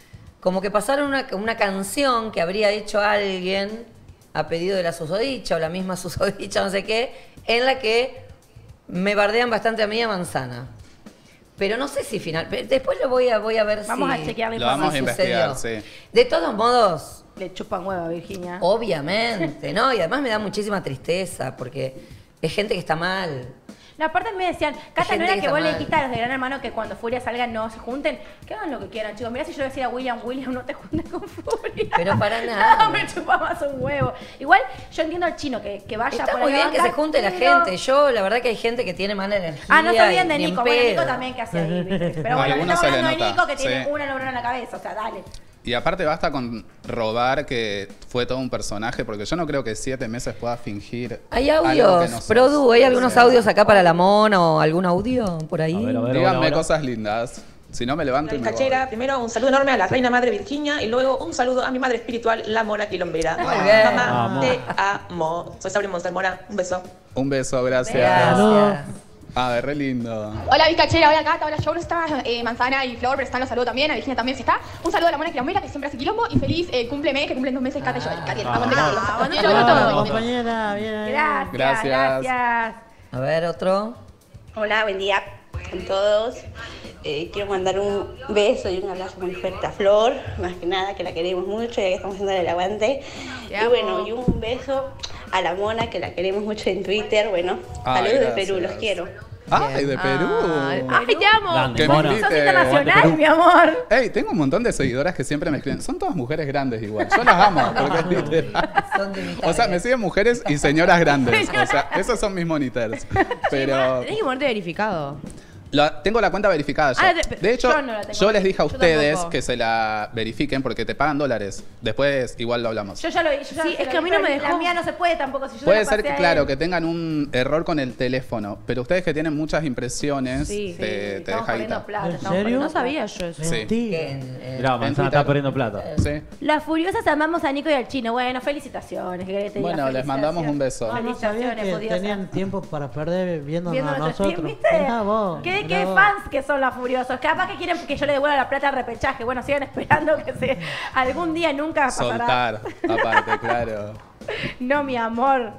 como que pasaron una, una canción que habría hecho alguien a pedido de la susodicha o la misma susodicha, no sé qué, en la que me bardean bastante a mí y a Manzana. Pero no sé si final. Después lo voy a, voy a ver Vamos si. a chequear la Lo vamos a investigar, sucedió. sí. De todos modos. Le chupan huevo a Virginia. Obviamente, ¿no? Y además me da muchísima tristeza porque es gente que está mal. No, aparte me decían, Cata, gente ¿no era que que está vos le mal. dijiste a los de Gran Hermano que cuando Furia salga no se junten? Que hagan lo que quieran, chicos. Mirá si yo le decía a William, William, no te juntes con Furia. Pero para nada. No, me chupa más un huevo. Igual, yo entiendo al chino que, que vaya Está por muy ahí a bien que se bancar, junte la pero- gente. Yo, la verdad que hay gente que tiene mala energía. Ah, no se olviden de y ni en Nico. Bueno, Nico pedo. también que hace ahí, ¿viste? Pero A bueno, algunos estamos se le hablando de nota, Nico que tiene sí. una neurona en la cabeza, o sea, dale. Y aparte basta con robar, que fue todo un personaje, porque yo no creo que siete meses pueda fingir. Hay algo que audios, no sos. Produ, ¿hay O algunos sea, audios acá para la mona o algún audio por ahí? A ver, a ver, Díganme hola, hola. cosas lindas. Si no me levanto y me voy. Cachera, primero un saludo enorme a la reina madre Virginia y luego un saludo a mi madre espiritual, la Mona Quilombera. Muy bien. Mamá, Vamos. te amo. Soy Sabri Monster, Mona. Un beso. Un beso, gracias. Gracias. A ver, re lindo. Hola Vizcachera, hola Cata, hola yo, no está eh, Manzana y Flor, pero están los saludos también, a Virginia también si está. Un saludo a la Mona Quilombera que siempre hace quilombo y feliz eh, cumple mes, que cumplen dos meses Cata y yo. Catiel, aguante Catiel. aguante, Quiero aguante. todo. compañera, bien ahí. Gracias, Gracias. gracias. A ver, otro. Hola, buen día con todos. Eh, quiero mandar un beso y un abrazo muy fuerte a Flor, más que nada, que la queremos mucho, ya que estamos haciendo el aguante. Te Y amo. bueno, y un beso a la Mona, que la queremos mucho en Twitter. Bueno, Ay, saludos de gracias. Perú, los quiero. ¡Ay, de Perú! Ay, te amo. Grande, Que Mona. me Sos invite. internacional, Aguante mi amor. Ey, tengo un montón de seguidoras que siempre me escriben. Son todas mujeres grandes igual. Yo las amo, porque es literal. Son de mi O sea, target. me siguen mujeres y señoras grandes. O sea, esos son mis monitors. Pero Tenés que ponerte verificado. la- tengo la cuenta verificada ya. Ah, de- De hecho, yo no la tengo. yo les dije a Yo ustedes tampoco. que se la verifiquen porque te pagan dólares. Después igual lo hablamos. Yo ya lo vi. Yo ya Sí, se es lo que a vi, mí no pero me La dejó. mía no se puede tampoco. Si yo Puede se la ser pasé que, a claro, él. que tengan un error con el teléfono, pero ustedes que tienen muchas impresiones, Sí, te, sí, te estamos deja perdiendo guita. plata. ¿En estamos serio? perdiendo No sabía plata. yo eso. Sí. Mentira. Que en- en- Mirá, En Manzana Twitter. está perdiendo plata. Sí. Las furiosas amamos a Nico y al chino. Bueno, felicitaciones. ¿qué querés que te diga? Bueno, les mandamos un beso. Ah, no sabía que Felicitaciones, tenían tiempo para perder viéndonos Viendo a nuestro nosotros. stream, ¿viste? Mirá vos, ¿Qué, mirá qué vos. fans que son las furiosos? Capaz que quieren que yo le devuelva la plata al repechaje. Bueno, sigan esperando que se algún día nunca pasará. Soltar, aparte, claro. No, mi amor.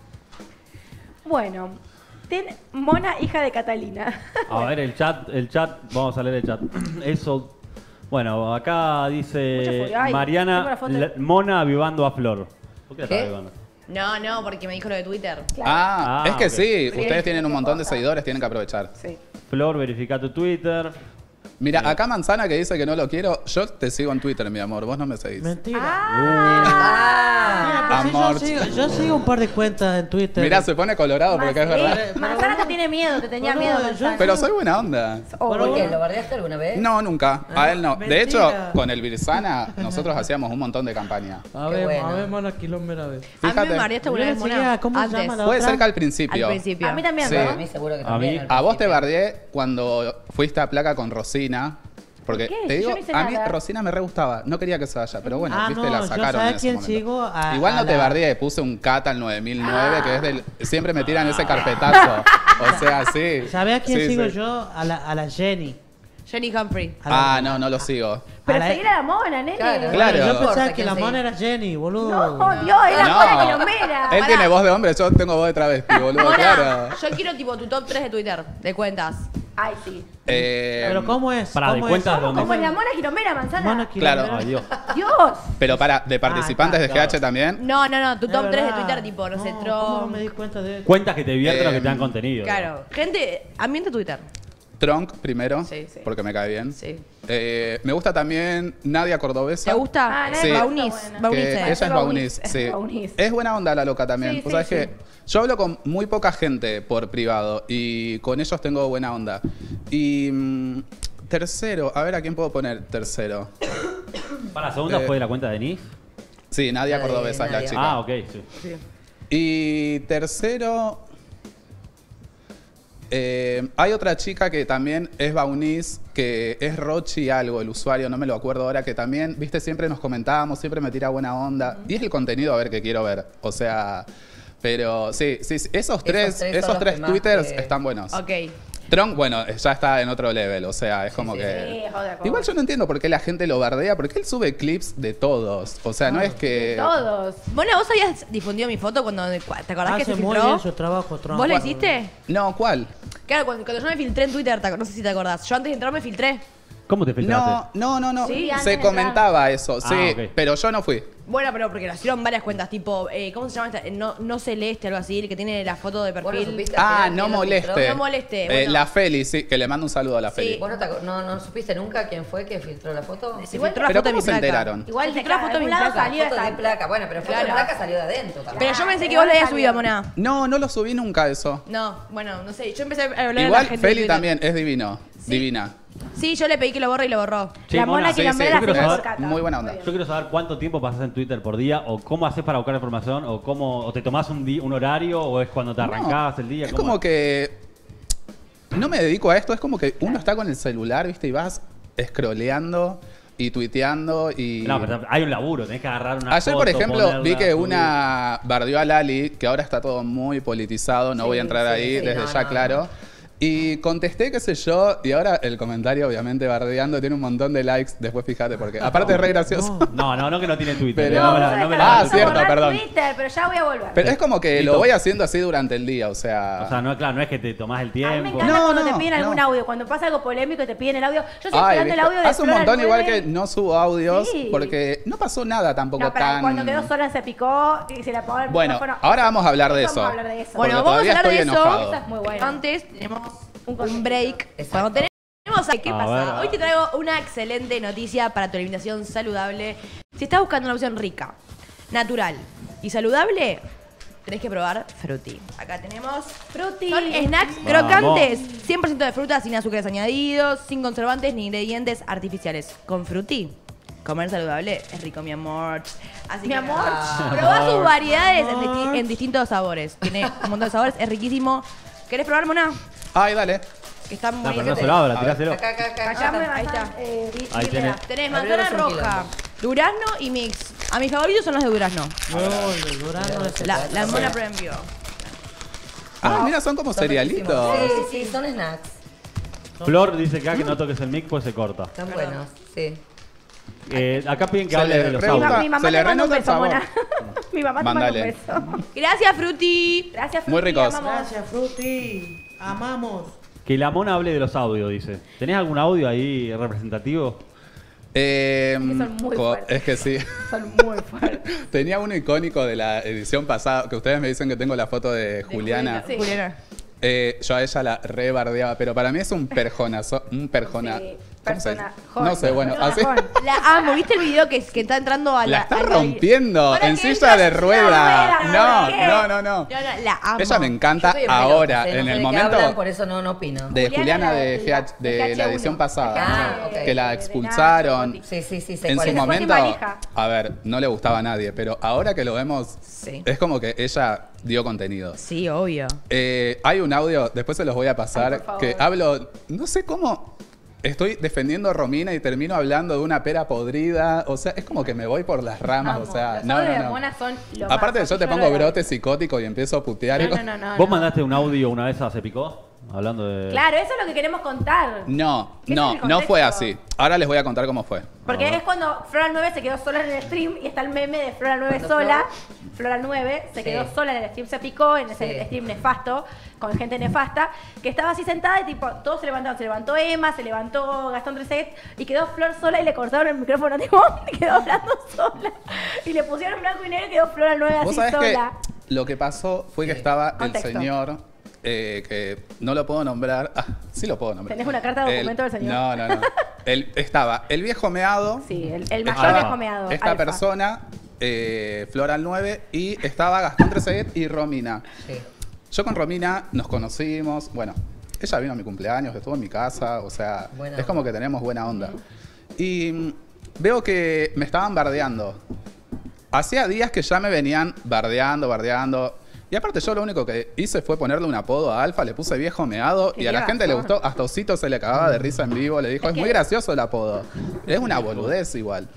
Bueno, ten Mona, hija de Catalina. A ver, el chat, el chat, vamos a leer el chat. Eso. Bueno, acá Mucha dice furia. Ay, tengo Mariana la foto de- la- Mona avivando a Flor. ¿Por qué la ¿Qué? está avivando? No, no, porque me dijo lo de Twitter. Ah, Ah, es que ok. sí, ustedes tienen un montón de seguidores, tienen que aprovechar. Sí. Flor, verifica tu Twitter. Mira, acá Manzana que dice que no lo quiero, yo te sigo en Twitter, mi amor, vos no me seguís. Mentira. Ah, Mira, pues sí, amor. yo, sigo, yo sigo un par de cuentas en Twitter. Mira, se pone colorado porque es verdad. Manzana te tiene miedo, te tenía Boludo, miedo. yo- Manzana. Pero soy buena onda. Oh, ¿Por qué? bueno. ¿Lo bardeaste alguna vez? No, nunca. A él no. De Mentira. hecho, con el Virsana, nosotros hacíamos un montón de campaña. A Qué ver, bueno. a ver, Mona Quilombera, a ver. A mí me Fíjate. mareaste alguna Yo vez, le seguía, Mona. ¿cómo se Antes. llama la Puede otra? ser que al principio. Al principio. A mí también, Sí. ¿no? A mí seguro que A también. mí- al A vos te principio. bardeé cuando fuiste a placa con Rosina. Porque ¿Por qué? te Si digo, yo no hice a mí nada. Rosina me re gustaba. No quería que se vaya, pero bueno, Ah, viste, no, la yo sacaron. sabés en ese quién momento. sigo a- Igual a no te la- bardeé, puse un Cata al nueve mil nueve, que es del. Siempre me tiran ese carpetazo. O sea, sí. ¿Sabés a quién Sí, sigo sí. yo? A la, a la Jenny. Jenny Humphrey. A la- Ah, no, no lo sigo. Pero a la- seguir a la mona, nene. Claro. Claro. Yo No pensaba importa que quién la sigue. mona era Jenny, boludo. No, Dios, era No. Mona Quilombera. Él tiene voz de hombre, yo tengo voz de travesti, boludo, Mona, claro. yo quiero tipo tu top tres de Twitter, de cuentas. Ay, sí. Eh, Pero ¿cómo es? Pará, ¿de ¿Cómo cuentas es? dónde? Como la Mona Quilombera, Manzana. Mona Claro. Quilombera. Ay, Dios. Dios. Pero para, de participantes de G H claro. también. No, no, no, tu Es top tres de verdad. Twitter, tipo, no, sé, ¿Cómo no Tron. me di cuenta de eso? Cuentas que te divierten o que Eh, te dan contenido. Claro. Gente, ambiente Twitter. Tronk primero, Sí, sí. porque me cae bien. Sí. Eh, me gusta también Nadia Cordobesa. ¿Te gusta? Ah, Sí. Baunis. Está Baunis. Que eh. ella es Es Baunis, Baunis, sí. es Baunis. Es buena onda la loca también. Sí, Vos sí, sabés sí. que yo hablo con muy poca gente por privado y con ellos tengo buena onda. Y mm, tercero, a ver a quién puedo poner tercero. Para, segunda Eh, fue de la cuenta de Denise. Sí, Nadia La de Cordobesa es la Nadia. chica. Ah, ok, sí. Y tercero, eh, hay otra chica que también es Baunis, que es Rochi algo, el usuario, no me lo acuerdo ahora, que también, viste, siempre nos comentábamos, siempre me tira buena onda. Y es el contenido, a ver, que quiero ver. O sea, pero sí, sí, sí, esos tres, tres son esos los tres que más twitters te- están buenos. Ok. Tron, bueno, ya está en otro level, o sea, es como sí, que... sí, es otra cosa. Igual yo no entiendo por qué la gente lo bardea, porque él sube clips de todos, o sea, no es que... Todos. Bueno, vos habías difundido mi foto cuando... ¿Te acordás que Hace se muy filtró? bien su trabajo, Tron. ¿Vos lo hiciste? No, ¿cuál? Claro, cuando, cuando yo me filtré en Twitter, te- no sé si te acordás. Yo antes de entrar me filtré. ¿Cómo te filtraste? No, no, no, no. Sí, antes se de comentaba eso, Ah, sí, ok. pero yo no fui. Bueno, pero porque lo hicieron varias cuentas, tipo, eh, ¿cómo se llama esta? Eh, No, no celeste, algo así, el que tiene la foto de perfil. Ah, no moleste. No moleste. Eh, bueno. la Feli, sí, que le mando un saludo a la Feli. ¿Vos no, te aco- no, no supiste nunca quién fue que filtró la foto? Se filtró la ¿Pero foto de cómo mi se placa. enteraron? Igual Se de filtró la cada foto de mi lado placa. salió Foto de esa- placa. Bueno, pero foto Claro. de placa salió de adentro también. Pero yo pensé que vos lo habías subido, Mona. No, no lo subí nunca eso. No, bueno, no sé. Yo empecé a hablar a la Igual gente de Feli Twitter. también es divino, divina. Sí, yo le pedí que lo borre y lo borró. Che, La Mona, mona que sí, la sí, mera yo quiero se fue saber- por Cata. Muy buena onda. Yo quiero saber cuánto tiempo pasas en Twitter por día o cómo haces para buscar información o cómo o te tomás un, di- un horario o es cuando te arrancás el día. Es ¿cómo como que no me dedico a esto, es como que uno está con el celular, ¿viste? Y vas scrolleando y tuiteando y... No, pero hay un laburo, tenés que agarrar una Ayer, foto, por ejemplo, ponerla, vi que subir. una bardeó a Lali, que ahora está todo muy politizado, no Sí, voy a entrar sí, ahí sí, desde no, ya, no, claro. no. Y contesté, qué sé yo, y ahora el comentario, obviamente, bardeando, tiene un montón de likes, después fíjate, porque aparte es re gracioso. No, no, no que no tiene Twitter. Pero- no me la- no me la- Ah, Vamos a cierto, borrar perdón. Twitter, pero ya voy a volver. Pero es como que Listo. lo voy haciendo así durante el día, o sea... O sea, no, claro, no es que te tomás el A mí me tiempo. encanta No, cuando no, te piden algún no. audio. Cuando pasa algo polémico y te piden el audio. Yo estoy Ay, esperando el ¿viste? audio de Hace un Flor montón igual nueve. que no subo audios, Sí. porque no pasó nada tampoco No, para tan... cuando quedó sola se picó y se le apagó el Bueno, micrófono. ahora vamos a hablar de eso. Vamos a hablar de eso. Porque Bueno, vamos a todavía hablar de estoy eso. enojado. Esa es muy buena. Antes tenemos Un un break. Exacto. Cuando tenemos... ¿Qué A pasa? ver. Hoy te traigo una excelente noticia para tu alimentación saludable. Si estás buscando una opción rica, natural y saludable, tenés que probar Fruity. Acá tenemos Fruity. Son snacks Vamos. crocantes, cien por ciento de fruta, sin azúcares añadidos, sin conservantes ni ingredientes artificiales. Con Fruity, comer saludable es rico, mi amor. Así Mi que amor. nada, probá sus variedades en, disti- en distintos sabores. Tiene un montón de sabores, es riquísimo. ¿Querés probar, Mona? Ay, dale. Que está muy No, pero no rico. se lo abra, A ver. tiráselo. Acá, acá, acá. Acá me Ahí está. basan, eh, di- Ahí dime tenés. la- Tenés Abrieron manzana un roja, quilombo. durazno y mix. A mis favoritos son los de durazno. No, el Durano es La, la Mona Premio. Ah, mira, son como Son cerealitos. riquísimos. Sí, sí, sí, son snacks. Flor dice acá que no toques el mic, pues se corta. Están buenos, sí. Eh, acá piden que Se hable le de los re Mi, audios. ma- gusta. mi mamá Se le te manda un renota el beso, sabor. Mona. Mi mamá te manda un Mándale. beso. Gracias, Fruti. Gracias, Muy Fruti, ricos. amamos. Gracias, Fruti. Amamos. Que la Mona hable de los audios, dice. ¿Tenés algún audio ahí representativo? Eh, Es que son muy co- fuertes. es que sí. Son muy fuertes. Tenía uno icónico de la edición pasada, que ustedes me dicen que tengo la foto de Juliana. Sí. Juliana. Eh, yo a ella la rebardeaba, pero para mí es un perjonazo, un perjona. Sí, ¿Cómo se dice? personajón. No sé, bueno, así. Personajón. La amo. ¿Viste el video que, que está entrando a la... La está a la- rompiendo Para en que silla entra de en rueda. rueda, No, ¿qué? no, no, no. No, no, la amo. Ella me encanta Yo estoy en ahora, pelotas, ¿eh? No en sé el de qué momento hablan, por eso no, no opino. de Juliana, Juliana la- de, la- G H- de de la G H uno. edición pasada, Ah, ok. que la De expulsaron. Nacho, Sí, sí, sí, sé En cuál su es. Después momento, sin valija. a ver, no le gustaba a nadie, pero ahora que lo vemos, Sí. es como que ella dio contenido. Sí, obvio. Eh, hay un audio, después se los voy a pasar, Ay, por favor. que hablo, no sé cómo, estoy defendiendo a Romina y termino hablando de una pera podrida, o sea, es como que me voy por las ramas, Amo. o sea, Los no, audios no, de no. Mona son lo Aparte más. yo te Yo pongo lo- brote psicótico y empiezo a putear. y- No, no, no, no. ¿Vos no. mandaste un audio una vez a Se Picó? Hablando de... Claro, eso es lo que queremos contar. No, ¿Qué es no, el no fue contexto? así. Ahora les voy a contar cómo fue. Porque Ah. es cuando Flora nueve se quedó sola en el stream y está el meme de Flora nueve sola. Flora nueve se Sí. quedó sola en el stream, se picó en ese Sí. stream nefasto, con gente nefasta, que estaba así sentada y tipo, todos se levantaron. Se levantó Emma, se levantó Gastón Treset y quedó Flor sola y le cortaron el micrófono, tipo, y quedó hablando sola. Y le pusieron blanco y negro y quedó Flora nueve Vos así sabés que sola. lo que pasó fue que estaba Contexto. el señor, eh, que no lo puedo nombrar. Ah, sí lo puedo nombrar. ¿Tenés una carta de El- documento del señor? No, no, no. El- estaba el viejo meado. Sí, el, el mayor estaba viejo meado. Esta Alfa. persona, eh, Floral nueve, y estaba Gastón Trezeguet y Romina. Sí. Yo con Romina nos conocimos, bueno, ella vino a mi cumpleaños, estuvo en mi casa, o sea, Buena es como que tenemos buena onda. Y mm, veo que me estaban bardeando. Hacía días que ya me venían bardeando, bardeando. Y aparte yo lo único que hice fue ponerle un apodo a Alfa, le puse viejo meado ¿Qué y a la llevas, gente le no? gustó. Hasta Osito se le cagaba de risa en vivo, le dijo, Es es, que- muy gracioso el apodo. Es una boludez igual.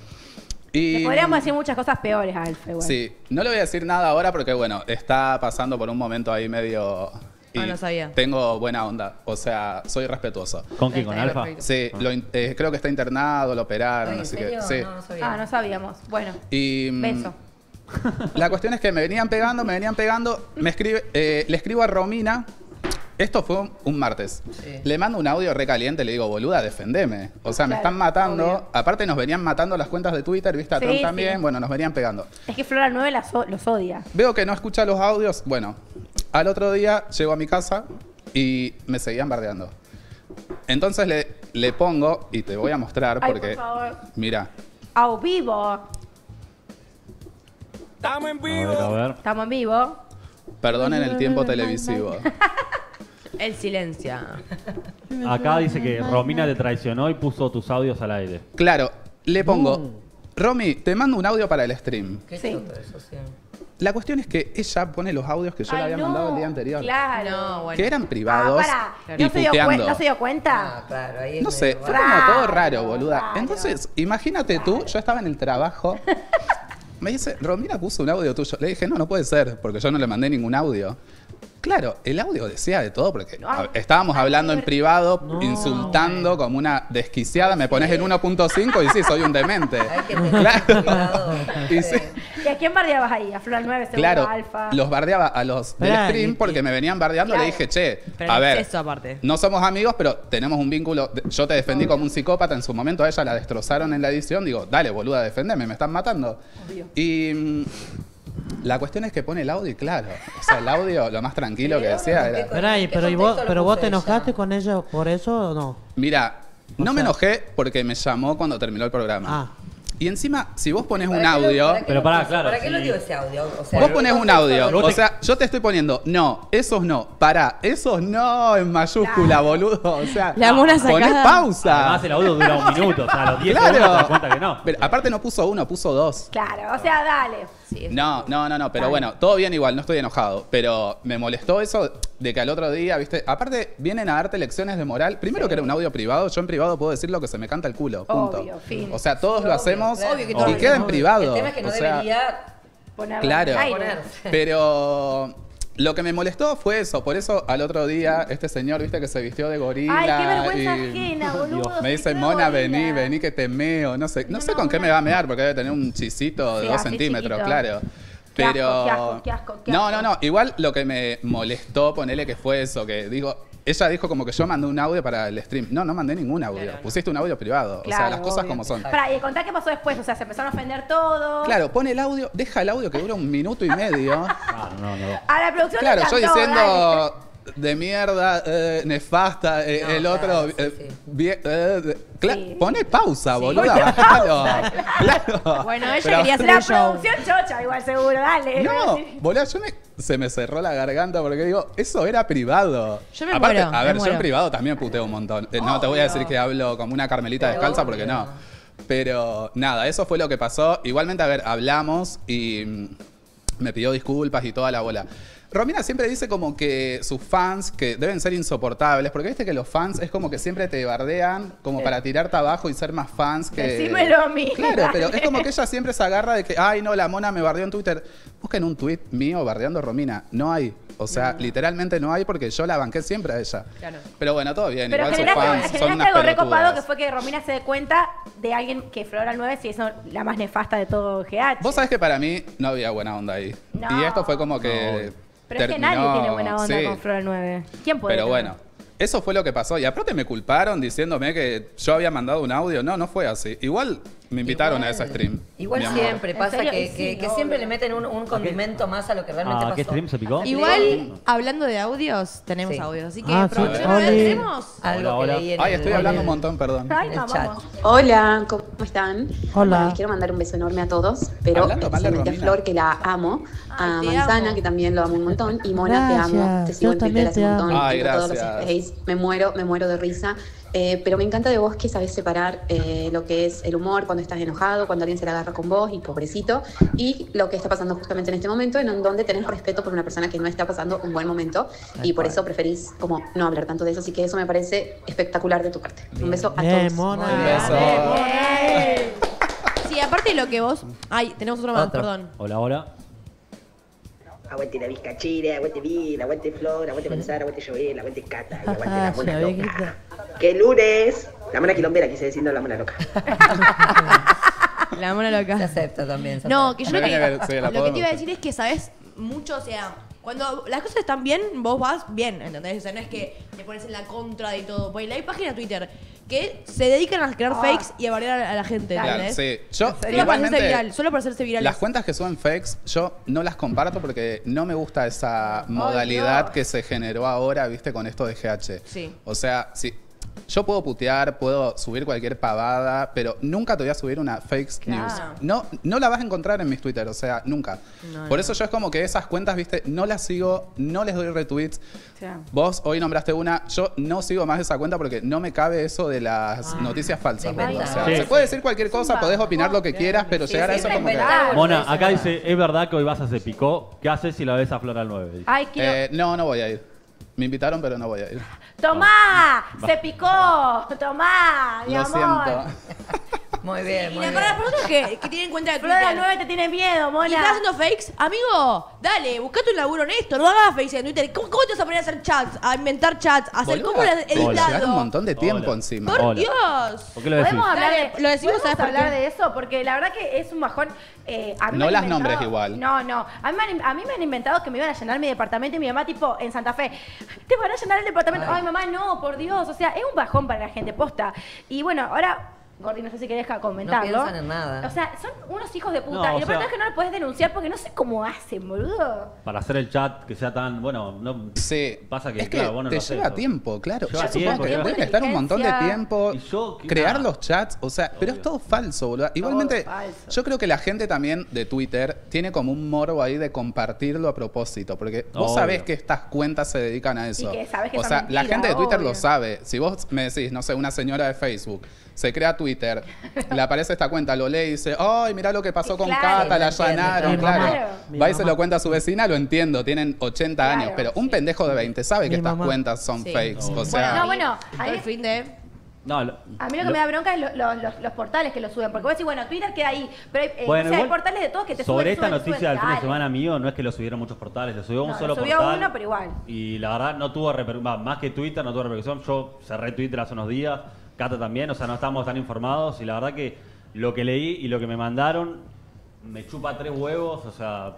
Y, Le podríamos decir muchas cosas peores a Alfa igual. Sí, no le voy a decir nada ahora porque, bueno, está pasando por un momento ahí medio y Ah, no sabía. tengo buena onda. O sea, soy respetuoso. ¿Con quién? ¿Con Alfa? Sí, lo in- eh, creo que está internado, lo operaron, Ay, ¿en así serio? que sí. No, no sabía. Ah, no sabíamos. Bueno, Y mm, beso. la cuestión es que me venían pegando, me venían pegando. Me escribe, eh, le escribo a Romina. Esto fue un, un martes. Sí. Le mando un audio recaliente, le digo, boluda, defendeme. O sea, me Claro, están matando. obvio. Aparte nos venían matando las cuentas de Twitter, viste, a Sí, Trump sí. también. Bueno, nos venían pegando. Es que Flor al nueve las o- los odia. Veo que no escucha los audios. Bueno, al otro día llego a mi casa y me seguían bardeando. Entonces le, le pongo, y te voy a mostrar Ay, porque, por favor. mira, A vivo. Estamos en A ver, a ver. Estamos en vivo. perdonen el tiempo televisivo. El silencio. Acá dice que Romina te traicionó y puso tus audios al aire. Claro, le pongo, Romy, te mando un audio para el stream. ¿Qué Sí. choto eso, sí. La cuestión es que ella pone los audios que yo le Ay, había no. mandado el día anterior. Claro. No, bueno. Que eran privados Ah, pará. y ¿No se, dio cuen- puteando. ¿No se dio cuenta? Ah, claro, ahí es No sé, medio fue raro. como todo Raro, raro, boluda. raro. Entonces, imagínate tú, yo estaba en el trabajo. Me dice, Romina puso un audio tuyo. Le dije, no, no puede ser, porque yo no le mandé ningún audio. Claro, el audio decía de todo, porque Ay, a- estábamos hablando en privado, No. insultando como una desquiciada. Me pones en uno punto cinco y sí, soy un demente. Hay que tener Claro. cuidado. Y sí, ¿Y a quién bardeabas ahí? ¿A Flor al nueve, seguro, claro, Alfa? los bardeaba a los del Esperá, stream y- porque me venían bardeando. Claro. Le dije, che, Pero a en ver, exceso aparte. no somos amigos, pero tenemos un vínculo. Yo te defendí como un psicópata. En su momento a ella la destrozaron en la edición. Digo, dale, boluda, defendeme, me están matando. Y mm, la cuestión es que pone el audio y claro, o sea, el audio, lo más tranquilo que decía era... Esperá, y- ¿Qué pero, ¿y vos, contexto lo pero vos puso te ella? enojaste con ella por eso o no? Mira, O no me sea- enojé porque me llamó cuando terminó el programa. Ah. Y encima, si vos pones un ¿Para qué lo- audio... para qué Pero lo pará, puso? claro, ¿Para qué lo sí. dio ese audio? O sea, Vos ¿qué pones un contexto audio, lo- o sea, yo te estoy poniendo no, esos no, pará, esos no en mayúscula, boludo. O sea, La mona ponés sacada. pausa. Además el audio dura un minuto, o sea, a los diez Claro. segundos te das cuenta que no. Pero aparte no puso uno, puso dos. Claro, o sea, dale. Sí, es- No, no, no, no, pero Dale. bueno, todo bien igual, no estoy enojado. Pero me molestó eso de que al otro día, viste, aparte vienen a darte lecciones de moral. Primero que era un audio privado, yo en privado puedo decir lo que se me canta el culo, punto. Obvio, fin. O sea, todos lo Obvio, hacemos claro. Obvio que y todos lo queda en hacemos. privado. El tema es que no o sea, debería Ponerlo Claro. en el aire. ponerse. Pero lo que me molestó fue eso. Por eso al otro día, este señor, viste, que se vistió de gorila. Ay, qué vergüenza y ajena, boludo. me dice, se Mona, quedó vení, gorila. vení que te meo. No sé, no, No, sé no, con qué una- me va a mear, porque debe tener un chisito de Sí, dos así centímetros, chiquito. claro. Qué asco, Pero. qué asco, qué asco, qué no, asco. no, no. Igual lo que me molestó, ponele que fue eso, que digo. Ella dijo como que yo mandé un audio para el stream. No, no mandé ningún audio. Claro, no. Pusiste un audio privado. o sea, Claro, las cosas obvio. como son. Pará, y contá qué pasó después. O sea, se empezaron a ofender todos. Claro, pone el audio, deja el audio que dura un minuto y medio. Ah, no, no. A la producción Claro, le yo encantó, dale. diciendo de mierda, eh, nefasta, eh, No, el claro, otro. sí, eh, sí. bien, eh, de- cla- Sí. Pone pausa, Sí. boluda, Pone bájalo. pausa, Claro. Bueno, ella Pero- quería hacer La un show. producción chocha, igual seguro, dale. No, boluda, yo me, se me cerró la garganta porque digo, eso era privado. Yo me Aparte, muero, a me ver, yo muero. en privado también puteo un montón. Eh, no te voy a decir que hablo como una carmelita Pero descalza porque obvio. no. Pero nada, eso fue lo que pasó. Igualmente, a ver, hablamos y mm, me pidió disculpas y toda la bola. Romina siempre dice como que sus fans, que deben ser insoportables, porque viste que los fans es como que siempre te bardean como para tirarte abajo y ser más fans que... Decímelo a mí. Claro, pero dale. es como que ella siempre se agarra de que, ay, no, la mona me bardeó en Twitter. Busquen un tweet mío bardeando a Romina. No hay. O sea, literalmente no hay porque yo la banqué siempre a ella. Claro. Pero bueno, todo bien. Pero Igual sus generaste, fans son generaste unas algo recopado pelotudas. que fue que Romina se dé cuenta de alguien que Flor al nueve si es la más nefasta de todo G H. Vos sabés que para mí no había buena onda ahí. No. Y esto fue como que... Pero es que terminó- nadie tiene buena onda sí. con Flor al nueve. ¿Quién puede? Pero tener? bueno, eso fue lo que pasó. Y aparte me culparon diciéndome que yo había mandado un audio. No, no fue así. Igual me invitaron a ese stream. Igual mi amor. siempre ¿En pasa serio? que, Y sí, que- que obvio. siempre le meten un, un condimento más a lo que realmente Ah, pasó. ¿qué stream se picó? Igual, hablando de audios, tenemos Sí. audios. Así que, Ah, sí. producción, Oli. ¿tenemos? Algo Hola, que hola. leí en Ay, el- estoy hablando un montón, perdón. Ay, el no, chat. vamos. Hola, ¿cómo están? Hola. Bueno, les quiero mandar un beso enorme a todos, pero Hablando mal de especialmente a Romina. Flor, que la amo, a Ay, te Manzana, amo. que también lo amo un montón, y Mona, te amo, Gracias, te sigo yo en Twitter también hace te un amo. montón, Ay, tengo todos los gracias. space, me muero, me muero de risa. Eh, pero me encanta de vos que sabés separar eh, lo que es el humor cuando estás enojado, cuando alguien se la agarra con vos y pobrecito, y lo que está pasando justamente en este momento, en donde tenés respeto por una persona que no está pasando un buen momento, y por eso preferís como no hablar tanto de eso, así que eso me parece espectacular de tu parte. Un beso a Bien, todos. Mona. Un beso. Sí, aparte de lo que vos. Ay, tenemos otro más, Otro. perdón. Hola, hola. Aguante la Vizcachera, aguante Vil, aguante Flor, aguante Manzana, aguante Joel, aguante Cata, y aguante la mona loca. ¡Qué lunes! La mona quilombera, quise decir, no la mona loca. La mona loca. Se acepta también. Se No, acepta. que yo lo que, Ver, sí, la lo que te iba a podemos. decir es que sabes mucho, o sea, cuando las cosas están bien, vos vas bien, ¿entendés? O sea, no es que te pones en la contra de todo. Porque hay páginas de Twitter que se dedican a crear Ah. fakes y a bardear a la gente, Claro, ¿entendés? sí. Yo, Solo para hacerse igualmente, viral, solo para hacerse viral. las cuentas que suben fakes, yo no las comparto porque no me gusta esa modalidad Dios. que se generó ahora, viste, con esto de G H. Sí. O sea, si yo puedo putear, puedo subir cualquier pavada, pero nunca te voy a subir una fake Claro. news. No, no la vas a encontrar en mis Twitter, o sea, nunca. No, Por no. eso yo es como que esas cuentas, viste, no las sigo, no les doy retweets. Vos hoy nombraste una, yo no sigo más esa cuenta porque no me cabe eso de las noticias falsas. de boludo. O sea, Sí. se puede decir cualquier cosa, podés opinar lo que quieras, pero Sí, llegar a sí, eso sí, es como que... inventar. Mona, acá dice, es verdad que hoy vas a Se Picó. ¿Qué haces si la ves a Flor al nueve? Ay, quiero... Eh, no, no voy a ir. Me invitaron, pero no voy a ir. ¡Tomá! Va. ¡Se picó! ¡Tomá! Mi Lo amor. siento. Muy bien, Y muy la bien. para las personas que, que tienen cuenta de Flor de Twitter. nueve te tiene miedo, mona. ¿Y estás haciendo fakes? Amigo, dale, buscate un laburo honesto. No hagas fakes en Twitter. ¿Cómo, cómo te vas a poner a hacer chats? A inventar chats, a hacer Boluda, cómo lo has te va a llevar un editado. montón de tiempo Hola. encima. Por Hola. Dios. ¿Por qué lo decís? ¿Podemos hablar Dale, de, lo decimos, ¿podemos ¿sabes por hablar qué? de eso? Porque la verdad que es un bajón. Eh, a mí No me han las inventado- nombres igual. No, no. A mí, me han, a mí me han inventado que me iban a llenar mi departamento y mi mamá, tipo, en Santa Fe. Te van a llenar el departamento. Ay, mamá, no, por Dios. O sea, es un bajón para la gente, posta. Y bueno, ahora. Gordi, no sé si querés comentarlo. No piensan en nada. O sea, son unos hijos de puta. No, y o lo peor sea- es que no lo puedes denunciar porque no sé cómo hacen, boludo. Para hacer el chat que sea tan, bueno, no Sí. pasa que, Es que claro, vos no te lo haces, lleva ¿no? tiempo, claro. Lleva Yo supongo tiempo, que lleva deben estar un montón de inteligencia. tiempo. Y yo, ¿qué- Crear nada. los chats, o sea, pero es todo falso, boludo. Igualmente, falso. yo creo que la gente también de Twitter tiene como un morbo ahí de compartirlo a propósito, porque vos Obvio. sabés que estas cuentas se dedican a eso. Y que sabés que o son sea, la mentiras, gente de Twitter obvio. lo sabe. Si vos me decís, no sé, una señora de Facebook se crea Twitter, le aparece esta cuenta, lo lee y dice, ay, mirá lo que pasó con Claro. Cata, la Sí, lo entiendo, allanaron, Mi claro. mamá. Mi Va y se mamá. lo cuenta a su vecina, lo entiendo, tienen ochenta Claro, años, pero un sí. pendejo de veinte sabe que Mi estas mamá. cuentas son Sí. fakes. No. O sea, No, bueno, Todo ahí- el fin de... No, lo- A mí lo que lo- me da bronca es lo- lo- los, los portales que lo suben. Porque vos decís, bueno, Twitter queda ahí. Pero hay, eh, Bueno, o sea, hay igual, portales de todos que te sobre suben, esta suben, noticia suben, del fin de dale. semana mío, no es que lo subieron muchos portales, lo subió un No, solo lo subió portal. uno, pero igual. Y la verdad no tuvo repercusión, más que Twitter no tuvo repercusión. Yo cerré Twitter hace unos días, Cata también, o sea, no estamos tan informados. Y la verdad que lo que leí y lo que me mandaron me chupa tres huevos, o sea,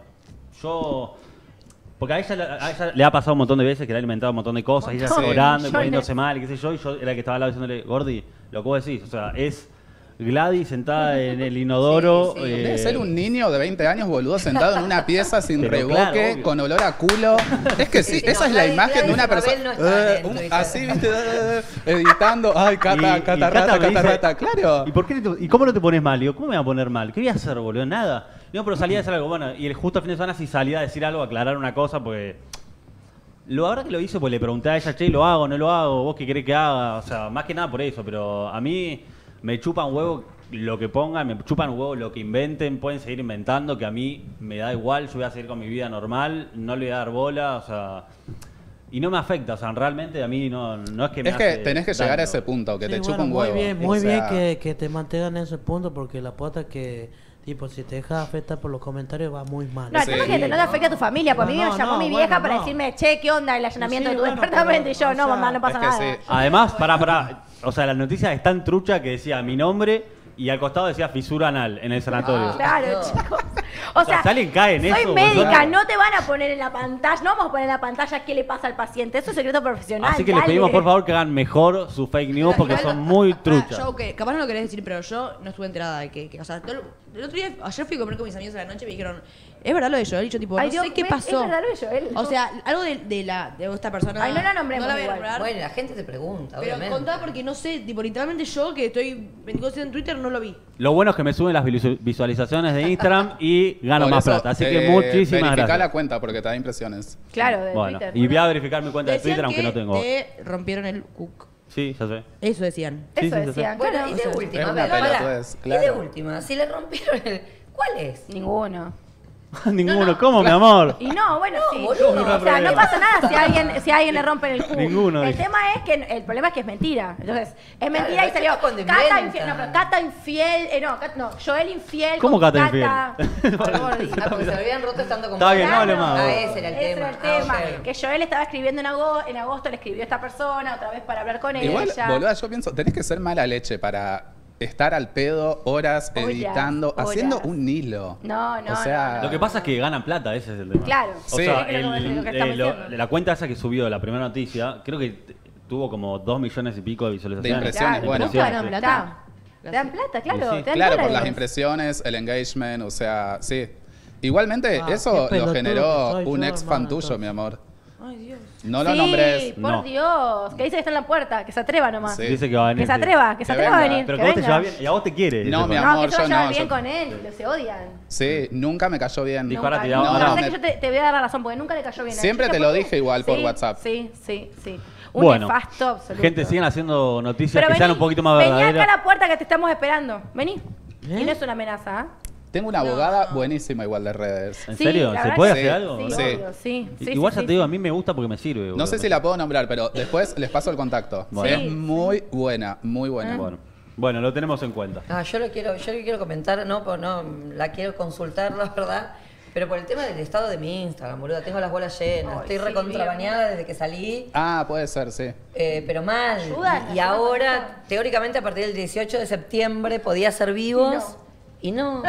yo... Porque a ella, le- a ella le ha pasado un montón de veces que le ha alimentado un montón de cosas, y ella Montón. llorando y Millones. poniéndose mal, y qué sé yo, y yo era el que estaba al lado diciéndole, Gordi, lo que vos decís, o sea, es Gladys sentada en el inodoro. Sí, sí. eh, debe ser un niño de veinte años, boludo, sentado en una pieza sin Pero reboque, claro, obvio. con olor a culo. Es que sí, Sí, sí, esa no, es la Gladys- imagen de Gladys una Mabel persona. no está eh, en un- Twitter. así, viste, eh, editando. Ay, cata, Y- y cata, Cata rata, me cata, dice, rata. Claro. ¿Y, por qué te- ¿Y cómo no te pones mal? Digo, ¿cómo me voy a poner mal? ¿Qué voy a hacer, boludo? Nada. Digo, pero salía a hacer algo. Bueno, y el justo el fin de semana sí salía a decir algo, a aclarar una cosa, porque... Lo ahora que lo hice, pues le pregunté a ella, che, ¿lo hago, no lo hago? ¿Vos qué querés que haga? O sea, más que nada por eso, pero a mí me chupan huevo lo que pongan, me chupan huevo lo que inventen, pueden seguir inventando, que a mí me da igual, yo voy a seguir con mi vida normal, no le voy a dar bola, o sea... Y no me afecta, o sea, realmente a mí no, no es que me Es que hace tenés que llegar a daño. ese punto, que Sí, te bueno, chupa un muy huevo. bien, O muy bien sea, que, que te mantengan en ese punto porque la pota que, tipo, si te dejas afectar por los comentarios va muy mal. No, el tema es que te- no te afecta a tu familia. Pues a mí No, me no, llamó no, mi vieja bueno, para no. decirme, che, ¿qué onda el allanamiento Sí, de tu bueno, departamento? pero, Y yo, o no, sea, mamá, no pasa es que nada. sí. Además, para, para, o sea, la noticia es tan trucha que decía mi nombre y al costado decía fisura anal en el sanatorio. Claro, Dios. chicos. O O sea, sea, si alguien cae en soy eso, médica, boludo. no te van a poner en la pantalla, no vamos a poner en la pantalla qué le pasa al paciente. Eso es secreto profesional. Así que les dale. pedimos por favor que hagan mejor su fake news porque Igual, son muy pará, truchas. yo, que capaz no lo querés decir, pero yo no estuve enterada de que, que- o sea, todo el, el otro día, ayer fui a comer con mis amigos a la noche y me dijeron, ¿es verdad lo de Joel? Y yo tipo, Ay, no Dios, sé qué ¿ves? pasó. Es verdad lo de Joel. O sea, algo de, de la de esta persona. Ay, no la nombremos No la voy a igual. nombrar. Bueno, la gente te pregunta, Pero obviamente. contá porque no sé, tipo, literalmente yo que estoy veinticuatro siete en Twitter no lo vi. Lo bueno es que me suben las visu- visualizaciones de Instagram y gano por más eso, plata. Así que eh, muchísimas verificá gracias. la cuenta porque te da impresiones. Claro, de Bueno, Twitter. y voy a verificar mi cuenta de Decían Twitter aunque que no tengo. te rompieron el cook. Sí, ya sé. Eso decían. Sí, Eso sí, sí, decían. Bueno, claro. y O de sea, última, es a una ver, pará. pelotudez, Y de claro. última, si le rompieron el... ¿Cuál es? Ninguno. Ninguno. ¿Cómo, mi amor? Y no, bueno, sí. boludo. O sea, no pasa nada si a alguien, si a alguien le rompen el culo. Ninguno, El dije. tema es que el problema es que es mentira. Entonces, es mentira Claro, y salió es cuando Cata inventan. infiel. No, pero Cata infiel. Eh, no, Cat- no, Joel infiel. ¿Cómo con Cata infiel? Ah, porque se lo habían roto estando con Está bien, no hable Claro. más. Ah, ese era el Ese tema. era el Ah, tema. ok. Que Joel estaba escribiendo en agosto, en agosto le escribió a esta persona otra vez para hablar con Igual, ella. boluda, yo pienso, tenés que ser mala leche para estar al pedo horas Horas, editando, horas. haciendo un hilo. No, no, O sea, Lo que pasa es que ganan plata, ese es el tema. Claro. O Sí. sea, Es lo que- el- lo que estamos eh, lo- diciendo. la cuenta esa que subió la primera noticia, creo que t- tuvo como dos millones y pico de visualizaciones. De impresiones, bueno. ¿Nunca ganan sí. plata? Te dan plata, claro. Y sí. Te dan claro, por dólares. las impresiones, el engagement, o sea, sí. Igualmente, Ah, eso qué lo pelotudo generó que soy un yo, ex fan hermano, tuyo, entonces. mi amor. Ay, Dios. No lo sí, nombres. por No. Dios. Que dice que está en la puerta, que se atreva nomás. Sí. Dice que va a venir. Que se sí. atreva, que se Que atreva a venga. venir. Pero que que vos te venga. llevas bien. Y a vos te quiere. No, ese mi fan. No, amor, que se va a yo llevar no, bien yo- con él, lo se odian. Sí, nunca me cayó bien. Disparate, Nunca, y ahora- nunca. No, sé me- que yo te, te voy a dar la razón, porque nunca le cayó bien a Siempre ella. te ¿Por lo qué? dije igual por Sí, WhatsApp. Sí, sí, sí. Un Bueno, nefasto absoluto. gente, sigan haciendo noticias Pero que sean vení, un poquito más vení acá verdaderas. a la puerta que te estamos esperando. Vení. ¿Eh? Y no es una amenaza, ¿ah? Tengo una abogada buenísima igual de redes. ¿En Sí, serio? la ¿Se verdad puede que hacer sí. algo? Sí, ¿no? Sí. obvio, sí. sí, Igual sí, ya sí, te digo, sí. a mí me gusta porque me sirve. No boludo. sé si la puedo nombrar, pero después les paso el contacto. Bueno. Es muy buena, muy buena. Bueno, bueno, lo tenemos en cuenta. Ah, yo lo quiero, yo lo quiero comentar, no, pues no, la quiero consultar, la verdad. Pero por el tema del estado de mi Instagram, boludo, tengo las bolas llenas. Ay, Estoy sí, recontrabañada desde que salí. Ah, puede ser, sí. Eh, pero mal. Ayudan, y y ayudan ahora, con eso. teóricamente, a partir del dieciocho de septiembre podía ser vivos. Y no.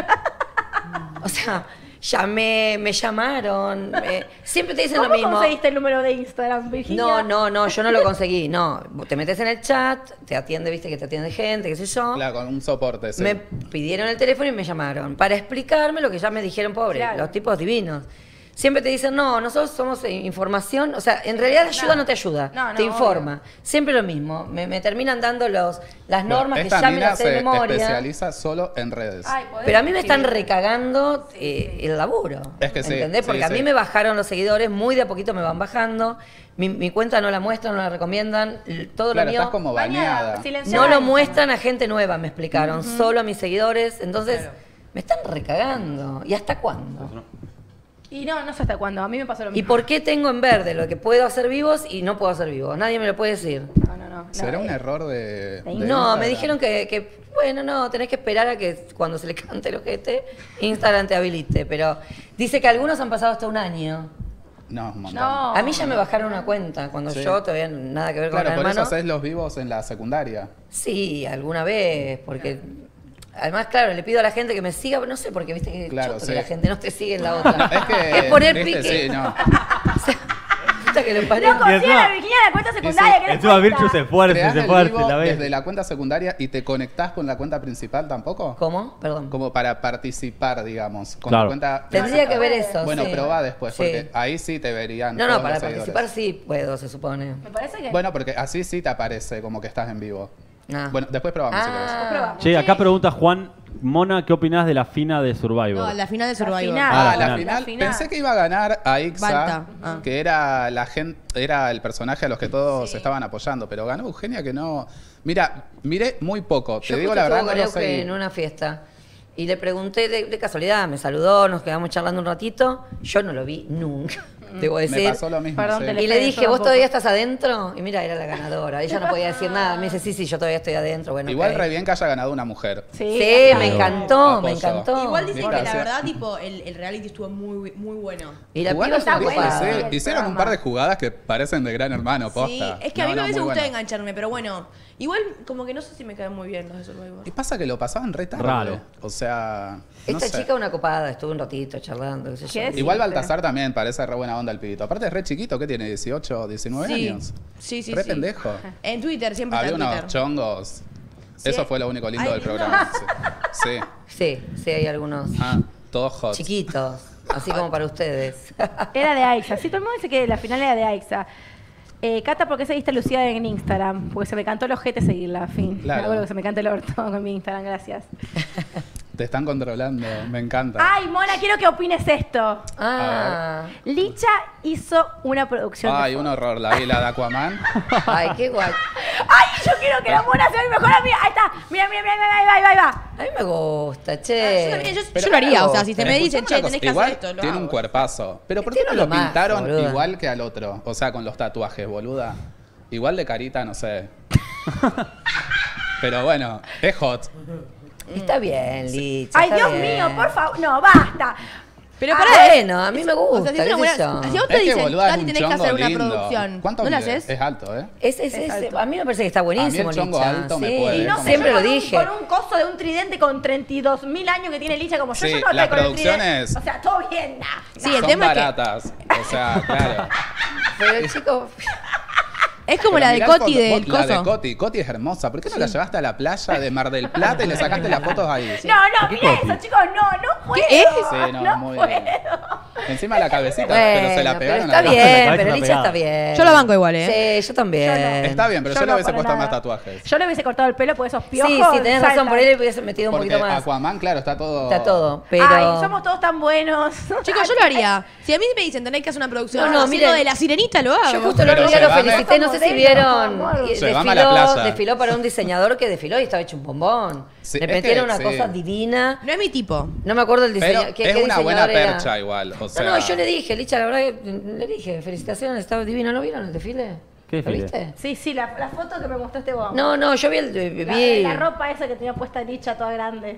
O sea, llamé, me llamaron. me- siempre te dicen ¿Cómo lo mismo. conseguiste el número de Instagram, Virginia? No, no, no, yo no lo conseguí. No, te metes en el chat, te atiende, viste que te atiende gente, qué sé yo. Claro, con un soporte, sí. Me pidieron el teléfono y me llamaron para explicarme lo que ya me dijeron, pobre, Claro. los tipos divinos. Siempre te dicen, no, nosotros somos eh, información, o sea, en realidad ayuda no te ayuda, No, no, te informa. Siempre lo mismo, me, me terminan dando los, las Bueno, normas que esta ya me mina las sé de se memoria. especializa solo en redes. Ay, podés Pero a mí me están escribir. recagando eh, el laburo. Es que sí, ¿Entendés? sí, Porque a sí. mí me bajaron los seguidores, muy de a poquito me van bajando. Mi, mi cuenta no la muestran, no la recomiendan. l- Todo Claro, lo mío. estás como bañada. silenciada. No lo muestran a gente nueva, me explicaron. Solo a mis seguidores. Entonces, me están recagando. ¿Y hasta cuándo? Y no, no sé hasta cuándo. A mí me pasó lo ¿Y mismo. por qué tengo en verde lo que puedo hacer vivos y no puedo hacer vivos? Nadie me lo puede decir. No, no, no. ¿Será no, un eh, error de, de No, Instagram? me dijeron que, que, bueno, no, tenés que esperar a que cuando se le cante el ojete, Instagram te habilite. Pero dice que algunos han pasado hasta un año. No, un montón. No. A mí ya me bajaron una cuenta, cuando Sí. yo todavía nada que ver con Claro, el por eso hermano. haces los vivos en la secundaria. Sí, alguna vez, porque... Además, claro, le pido a la gente que me siga, pero no sé, porque viste que Claro, choto sí. que la gente no te sigue en la otra. Es que. es poner viste, pique. Sí, no. Puta que lo parió. Loco, Y sí, a la encima- Virginia de la cuenta secundaria. ¿Qué les Encima cuenta? Virtu se fuerte, Creás se el fuerte, vivo la ves. desde la cuenta secundaria y te conectás con la cuenta principal tampoco. ¿Cómo? Perdón. Como para participar, digamos, con Claro. la cuenta Tendría que principal. ver eso. Bueno, sí. probá después, Sí. porque ahí sí te verían. No, todos no, para los seguidores. participar sí puedo, se supone. Me parece que. Bueno, porque así sí te aparece como que estás en vivo. Ah. Bueno, después probamos si Ah. querés. Probamos. Che, acá Sí. pregunta Juan Mona, ¿qué opinás de la fina de Survivor? No, la final de La Survivor. final. Ah, Ah, la la final. final. La final. Pensé que iba a ganar a Ixa, Balta. Ah. que era la gente, era el personaje a los que todos estaban apoyando, pero ganó Eugenia que no. Mira, miré muy poco. Yo Te digo justo la verdad, estuve no con lo Euge seguí. en una fiesta y le pregunté de, de casualidad, me saludó, nos quedamos charlando un ratito. Yo no lo vi nunca, debo Me decir. pasó lo mismo. Perdón, sí. te Y le Yo dije, tampoco. ¿vos todavía estás adentro? Y mira, era la ganadora. Ella no podía decir nada. Me dice, sí, sí, yo todavía estoy adentro. Bueno, Igual ok. re bien que haya ganado una mujer. Sí, Sí, gracias. me encantó, Apoyo. me encantó. Igual dicen que Gracias. la verdad, tipo, el, el reality estuvo muy, muy bueno. Y la Jugaron piba está bien, buena, sí. sí, el Hicieron un programa. par de jugadas que parecen de Gran Hermano, posta. Sí, es que a No, mí me no, hubiese muy gustado bueno. engancharme, pero bueno. Igual, como que no sé si me caen muy bien los de Survivor. Y pasa que lo pasaban re tarde. Raro. O sea. no Esta sé. chica una copada, estuve un ratito charlando, qué sé yo. ¿Qué es? Igual Sí, Baltasar también parece re buena onda el pibito. Aparte es re chiquito, ¿qué tiene? ¿dieciocho, diecinueve Sí. años? Sí, sí, Re sí. pendejo. En Twitter, siempre Había está en unos Twitter. chongos. Sí. Eso fue lo único lindo Ay, del programa. Sí. Sí. Sí, sí, hay algunos Ah, todos hot. chiquitos, así como para ustedes. Era de Aixa. Sí, todo el mundo dice que la final era de Aixa. Eh, Cata, ¿por qué seguiste a Lucía en Instagram? Porque se me cantó el ojete seguirla, fin. Claro. Me acuerdo que se me canta el orto con mi Instagram, gracias. Te están controlando, me encanta. Ay, Mona, quiero que opines esto. Ah. Licha hizo una producción. Ay, de un horror, la vi, la de Aquaman. Ay, qué guay. Ay, yo quiero que la Mona sea mi mejor amiga. Ahí está. Mira, mira, mira, ahí va, ahí va, ahí va. A mí me gusta, che. Yo también, yo, Pero yo lo haría. claro, O sea, si se me dicen, che, escuchame una tenés que cosa, hacer igual esto, lo tiene hago. un cuerpazo. Pero ¿por qué Tiene no lo lo más, pintaron boluda. igual que al otro? O sea, con los tatuajes, boluda. Igual de carita, no sé. Pero bueno, es hot. Está bien, Licha. Ay, está Dios bien. mío, por favor. No, basta. Pero Ah, para bueno, a mí me gusta. O sea, si, es qué una sé buena, yo. si a vos te Es que, dicen, boluda, es Tati, un tenés que chongo hacer una lindo. producción, ¿Cuánto ¿no la mide? haces? Es alto, ¿eh? Es, es, es- alto. a mí me parece que está buenísimo, A mí el chongo Licha. alto me Sí, puede, Y no como- sé, siempre yo lo con un- dije. Con un coso de un tridente con treinta y dos mil años que tiene Licha como yo, Sí, yo no las estoy con el producciones- tridente. O sea, todo bien, nah. Sí, el Son tema es que baratas. O sea, claro. Pero, chicos, es como Pero la de mirá el Coti fondo- del vos, La de coso. Coti. Coti es hermosa. ¿Por qué no la llevaste a la playa de Mar del Plata y le sacaste las fotos ahí? No, no, ¿Qué mira Coti? eso, chicos, no, no puedo. ¿Qué es? Sí, no, no muy puedo. bien. Encima la cabecita, pero se la bueno, pegaron pero a está la- bien, cabeza pero la Licha pegada. está bien. Yo la banco igual, ¿eh? Sí, yo también. Está bien, pero Yo yo, le no, hubiese para puesto nada. más tatuajes. Yo le hubiese cortado el pelo porque esos piojos. Sí, sí, tenés razón, saltan. por ahí le hubiese metido un Porque poquito más. Aquaman, claro, está todo... Está todo, pero... Ay, somos todos tan buenos. Chicos, yo lo haría. Si a mí me dicen, tenés que hacer una producción, No, no, haciendo miren. de la sirenita, lo hago. Yo justo el Pero otro día lo llévame- felicité, no sé si Modelo, vieron. por favor. y Llévame a la Desfiló, playa. desfiló para un diseñador que desfiló y estaba hecho un bombón. Sí, Le es metieron que una sí. cosa divina. No es mi tipo. No me acuerdo el Pero diseñador. ¿Qué, es qué una buena diseñador era? percha igual, o sea... No, no, yo le dije, Licha, la verdad que le dije, felicitaciones, estaba divino. ¿No vieron el desfile? ¿Qué ¿Lo desfile? viste? Sí, sí, la, la foto que me mostraste vos. No, no, yo vi el. La, Vi... la ropa esa que tenía puesta Licha toda grande.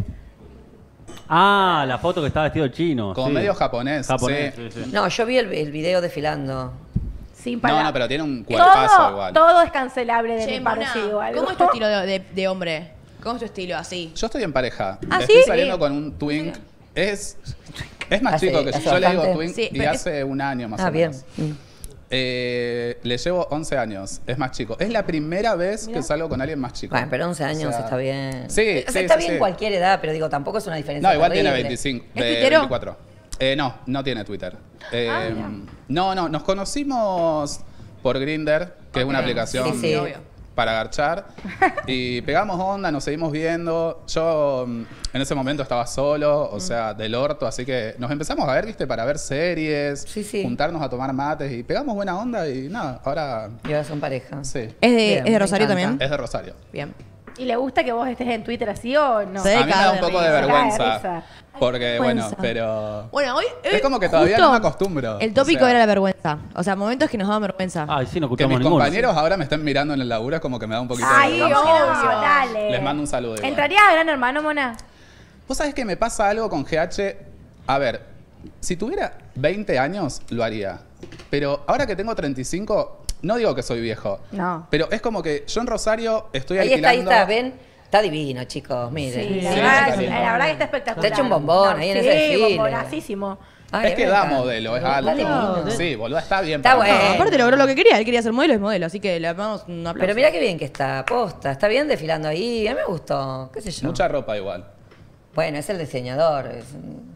Ah, la foto que estaba vestido el chino. Como sí. medio japonés, Japonés, sí. sí, sí. No, yo vi el, el video desfilando. Sin No, palabras. no, pero tiene un cuerpazo todo, igual. todo es cancelable de Che, mi Mona, parte, igual. ¿cómo es tu estilo de, de- de hombre? ¿Cómo es tu estilo así? Yo estoy en pareja. ¿Ah, Estoy sí? saliendo Sí. con un twink. Es, es más Hace- chico que yo. hace Yo le digo bastante. twink Sí, y pero es- hace un año más Ah, o bien. menos. Mm. Eh, le llevo once años. Es más chico. Es la primera vez que salgo con alguien más chico. Bueno, pero once años O sea, está bien. Sí, O sea, sí, está sí, bien sí. cualquier edad, pero digo, tampoco es una diferencia. No, igual tiene terrible. veinticinco. ¿Es de tuitero? veinticuatro. Eh, no, no tiene Twitter. Eh, Ah, mira. no, no, nos conocimos por Grindr, que es una Ok. aplicación Sí, sí. Obvio. para garchar. Y pegamos onda, nos seguimos viendo. Yo mm, en ese momento estaba solo, Mm. o sea, del orto, así que nos empezamos a ver, viste, para ver series, Sí, sí. juntarnos a tomar mates y pegamos buena onda y nada, ahora Y ahora son pareja. sí. ¿Es de, Bien, ¿es de me Rosario encanta. también? Es de Rosario. Bien. ¿Y le gusta que vos estés en Twitter así o no? Sí. A mí me da caga un de poco de risa. vergüenza. Caga de risa. Porque, bueno, Vergüenza. pero... Bueno, hoy, Es hoy como que todavía justo no me acostumbro. El tópico O sea, era la vergüenza. O sea, momentos que nos daban vergüenza. Ay, sí, no Que escuchamos mis ninguno. compañeros ahora me estén mirando en el laburo es como que me da un poquito Ay, de obvio, vergüenza. dale. Les mando un saludo igual. ¿Entrarías a Gran Hermano, Mona? Vos sabés que me pasa algo con G H. A ver, si tuviera veinte años, lo haría. Pero ahora que tengo treinta y cinco, no digo que soy viejo. No. Pero es como que yo en Rosario estoy Ahí está, ahí alquilando... está, ven. Está divino, chicos, miren. Sí, la, Sí, verdad, está lindo. la verdad que está espectacular. Te ha hecho un bombón ahí en sí, ese desfile. bombonacísimo. Ay, Es que me da encanta. modelo, es Está alto. divino. Sí, boludo, está bien. Está para mí. bueno. No, aparte logró lo que quería. Él quería ser modelo, es modelo. Así que le damos un aplauso. Pero mira qué bien que está, posta. Está bien desfilando ahí. A mí me gustó, qué sé yo. Mucha ropa igual. Bueno, es el diseñador. es-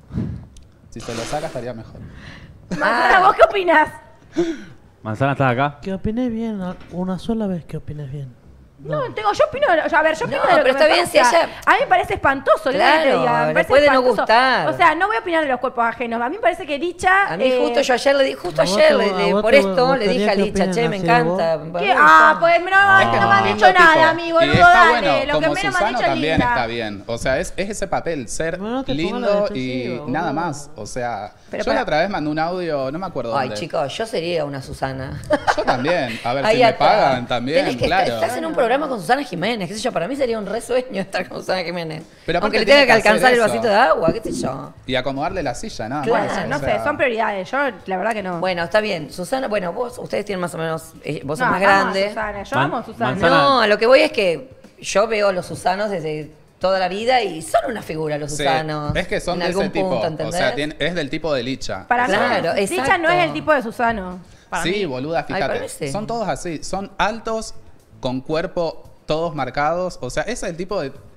Si se lo saca estaría mejor. Manzana, ¿vos qué opinás? Manzana, ¿estás acá? Que opines bien, una sola vez que opines bien. No, tengo, yo opino, de lo- a ver, yo opino No, de lo pero que está me bien pasa. si ella- A mí me parece espantoso, ¿qué querés que te Claro, diga? Me le parece puede no espantoso. gustar. O sea, no voy a opinar de los cuerpos ajenos. A mí me parece que Licha... A mí eh, justo yo ayer le di, justo ¿a vos ayer, te- le- a le- vos por te esto le gustaría dije a que Licha, opinen che, me así encanta. ¿qué? me Ah, gusta. pues no, Es que no me han es dicho lindo nada, tipo. amigo. Y Boludo, está dale. bueno, Lo que como menos me han Susano dicho también linda. está bien. O sea, es, es ese papel, ser No, no te pongas la lindo defensiva, y boludo. nada más. O sea, Pero yo para- la otra vez mandé un audio, no me acuerdo Ay, dónde. chicos, yo sería una Susana. Yo también. A ver Ahí si me está. pagan también, Tenés que claro. estar- estás en un programa con Susana Jiménez, qué sé yo, para mí sería un re sueño estar con Susana Jiménez. Pero aparte Aunque le tiene tenga que que hacer alcanzar el eso. vasito de agua, qué sé yo. Y acomodarle la silla, nada Claro, más. o No sea, sé, son prioridades. Yo, la verdad que no. Bueno, está bien. Susana, bueno, vos, ustedes tienen más o menos, eh, vos sos No, más amo a grande. Susana, yo Man- amo a Susana. manzana- No, a lo que voy es que yo veo a los Susanos desde toda la vida y son una figura los sí. Susanos. Es que son en de algún ese tipo. punto, O ¿entendés? sea, tiene- es del tipo de Licha. Para Claro, mí, Licha exacto. no es el tipo de Susano. Para Sí, mí. boluda, Ay, para fíjate. mí sí. Son todos así. Son altos, con cuerpo todos marcados. O sea, ese es el tipo de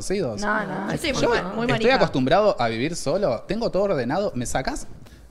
desconocidos. No, no. Yo soy muy Yo ma- muy estoy manija. acostumbrado a vivir solo, tengo todo ordenado, me sacás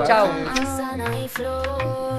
chau. Chau.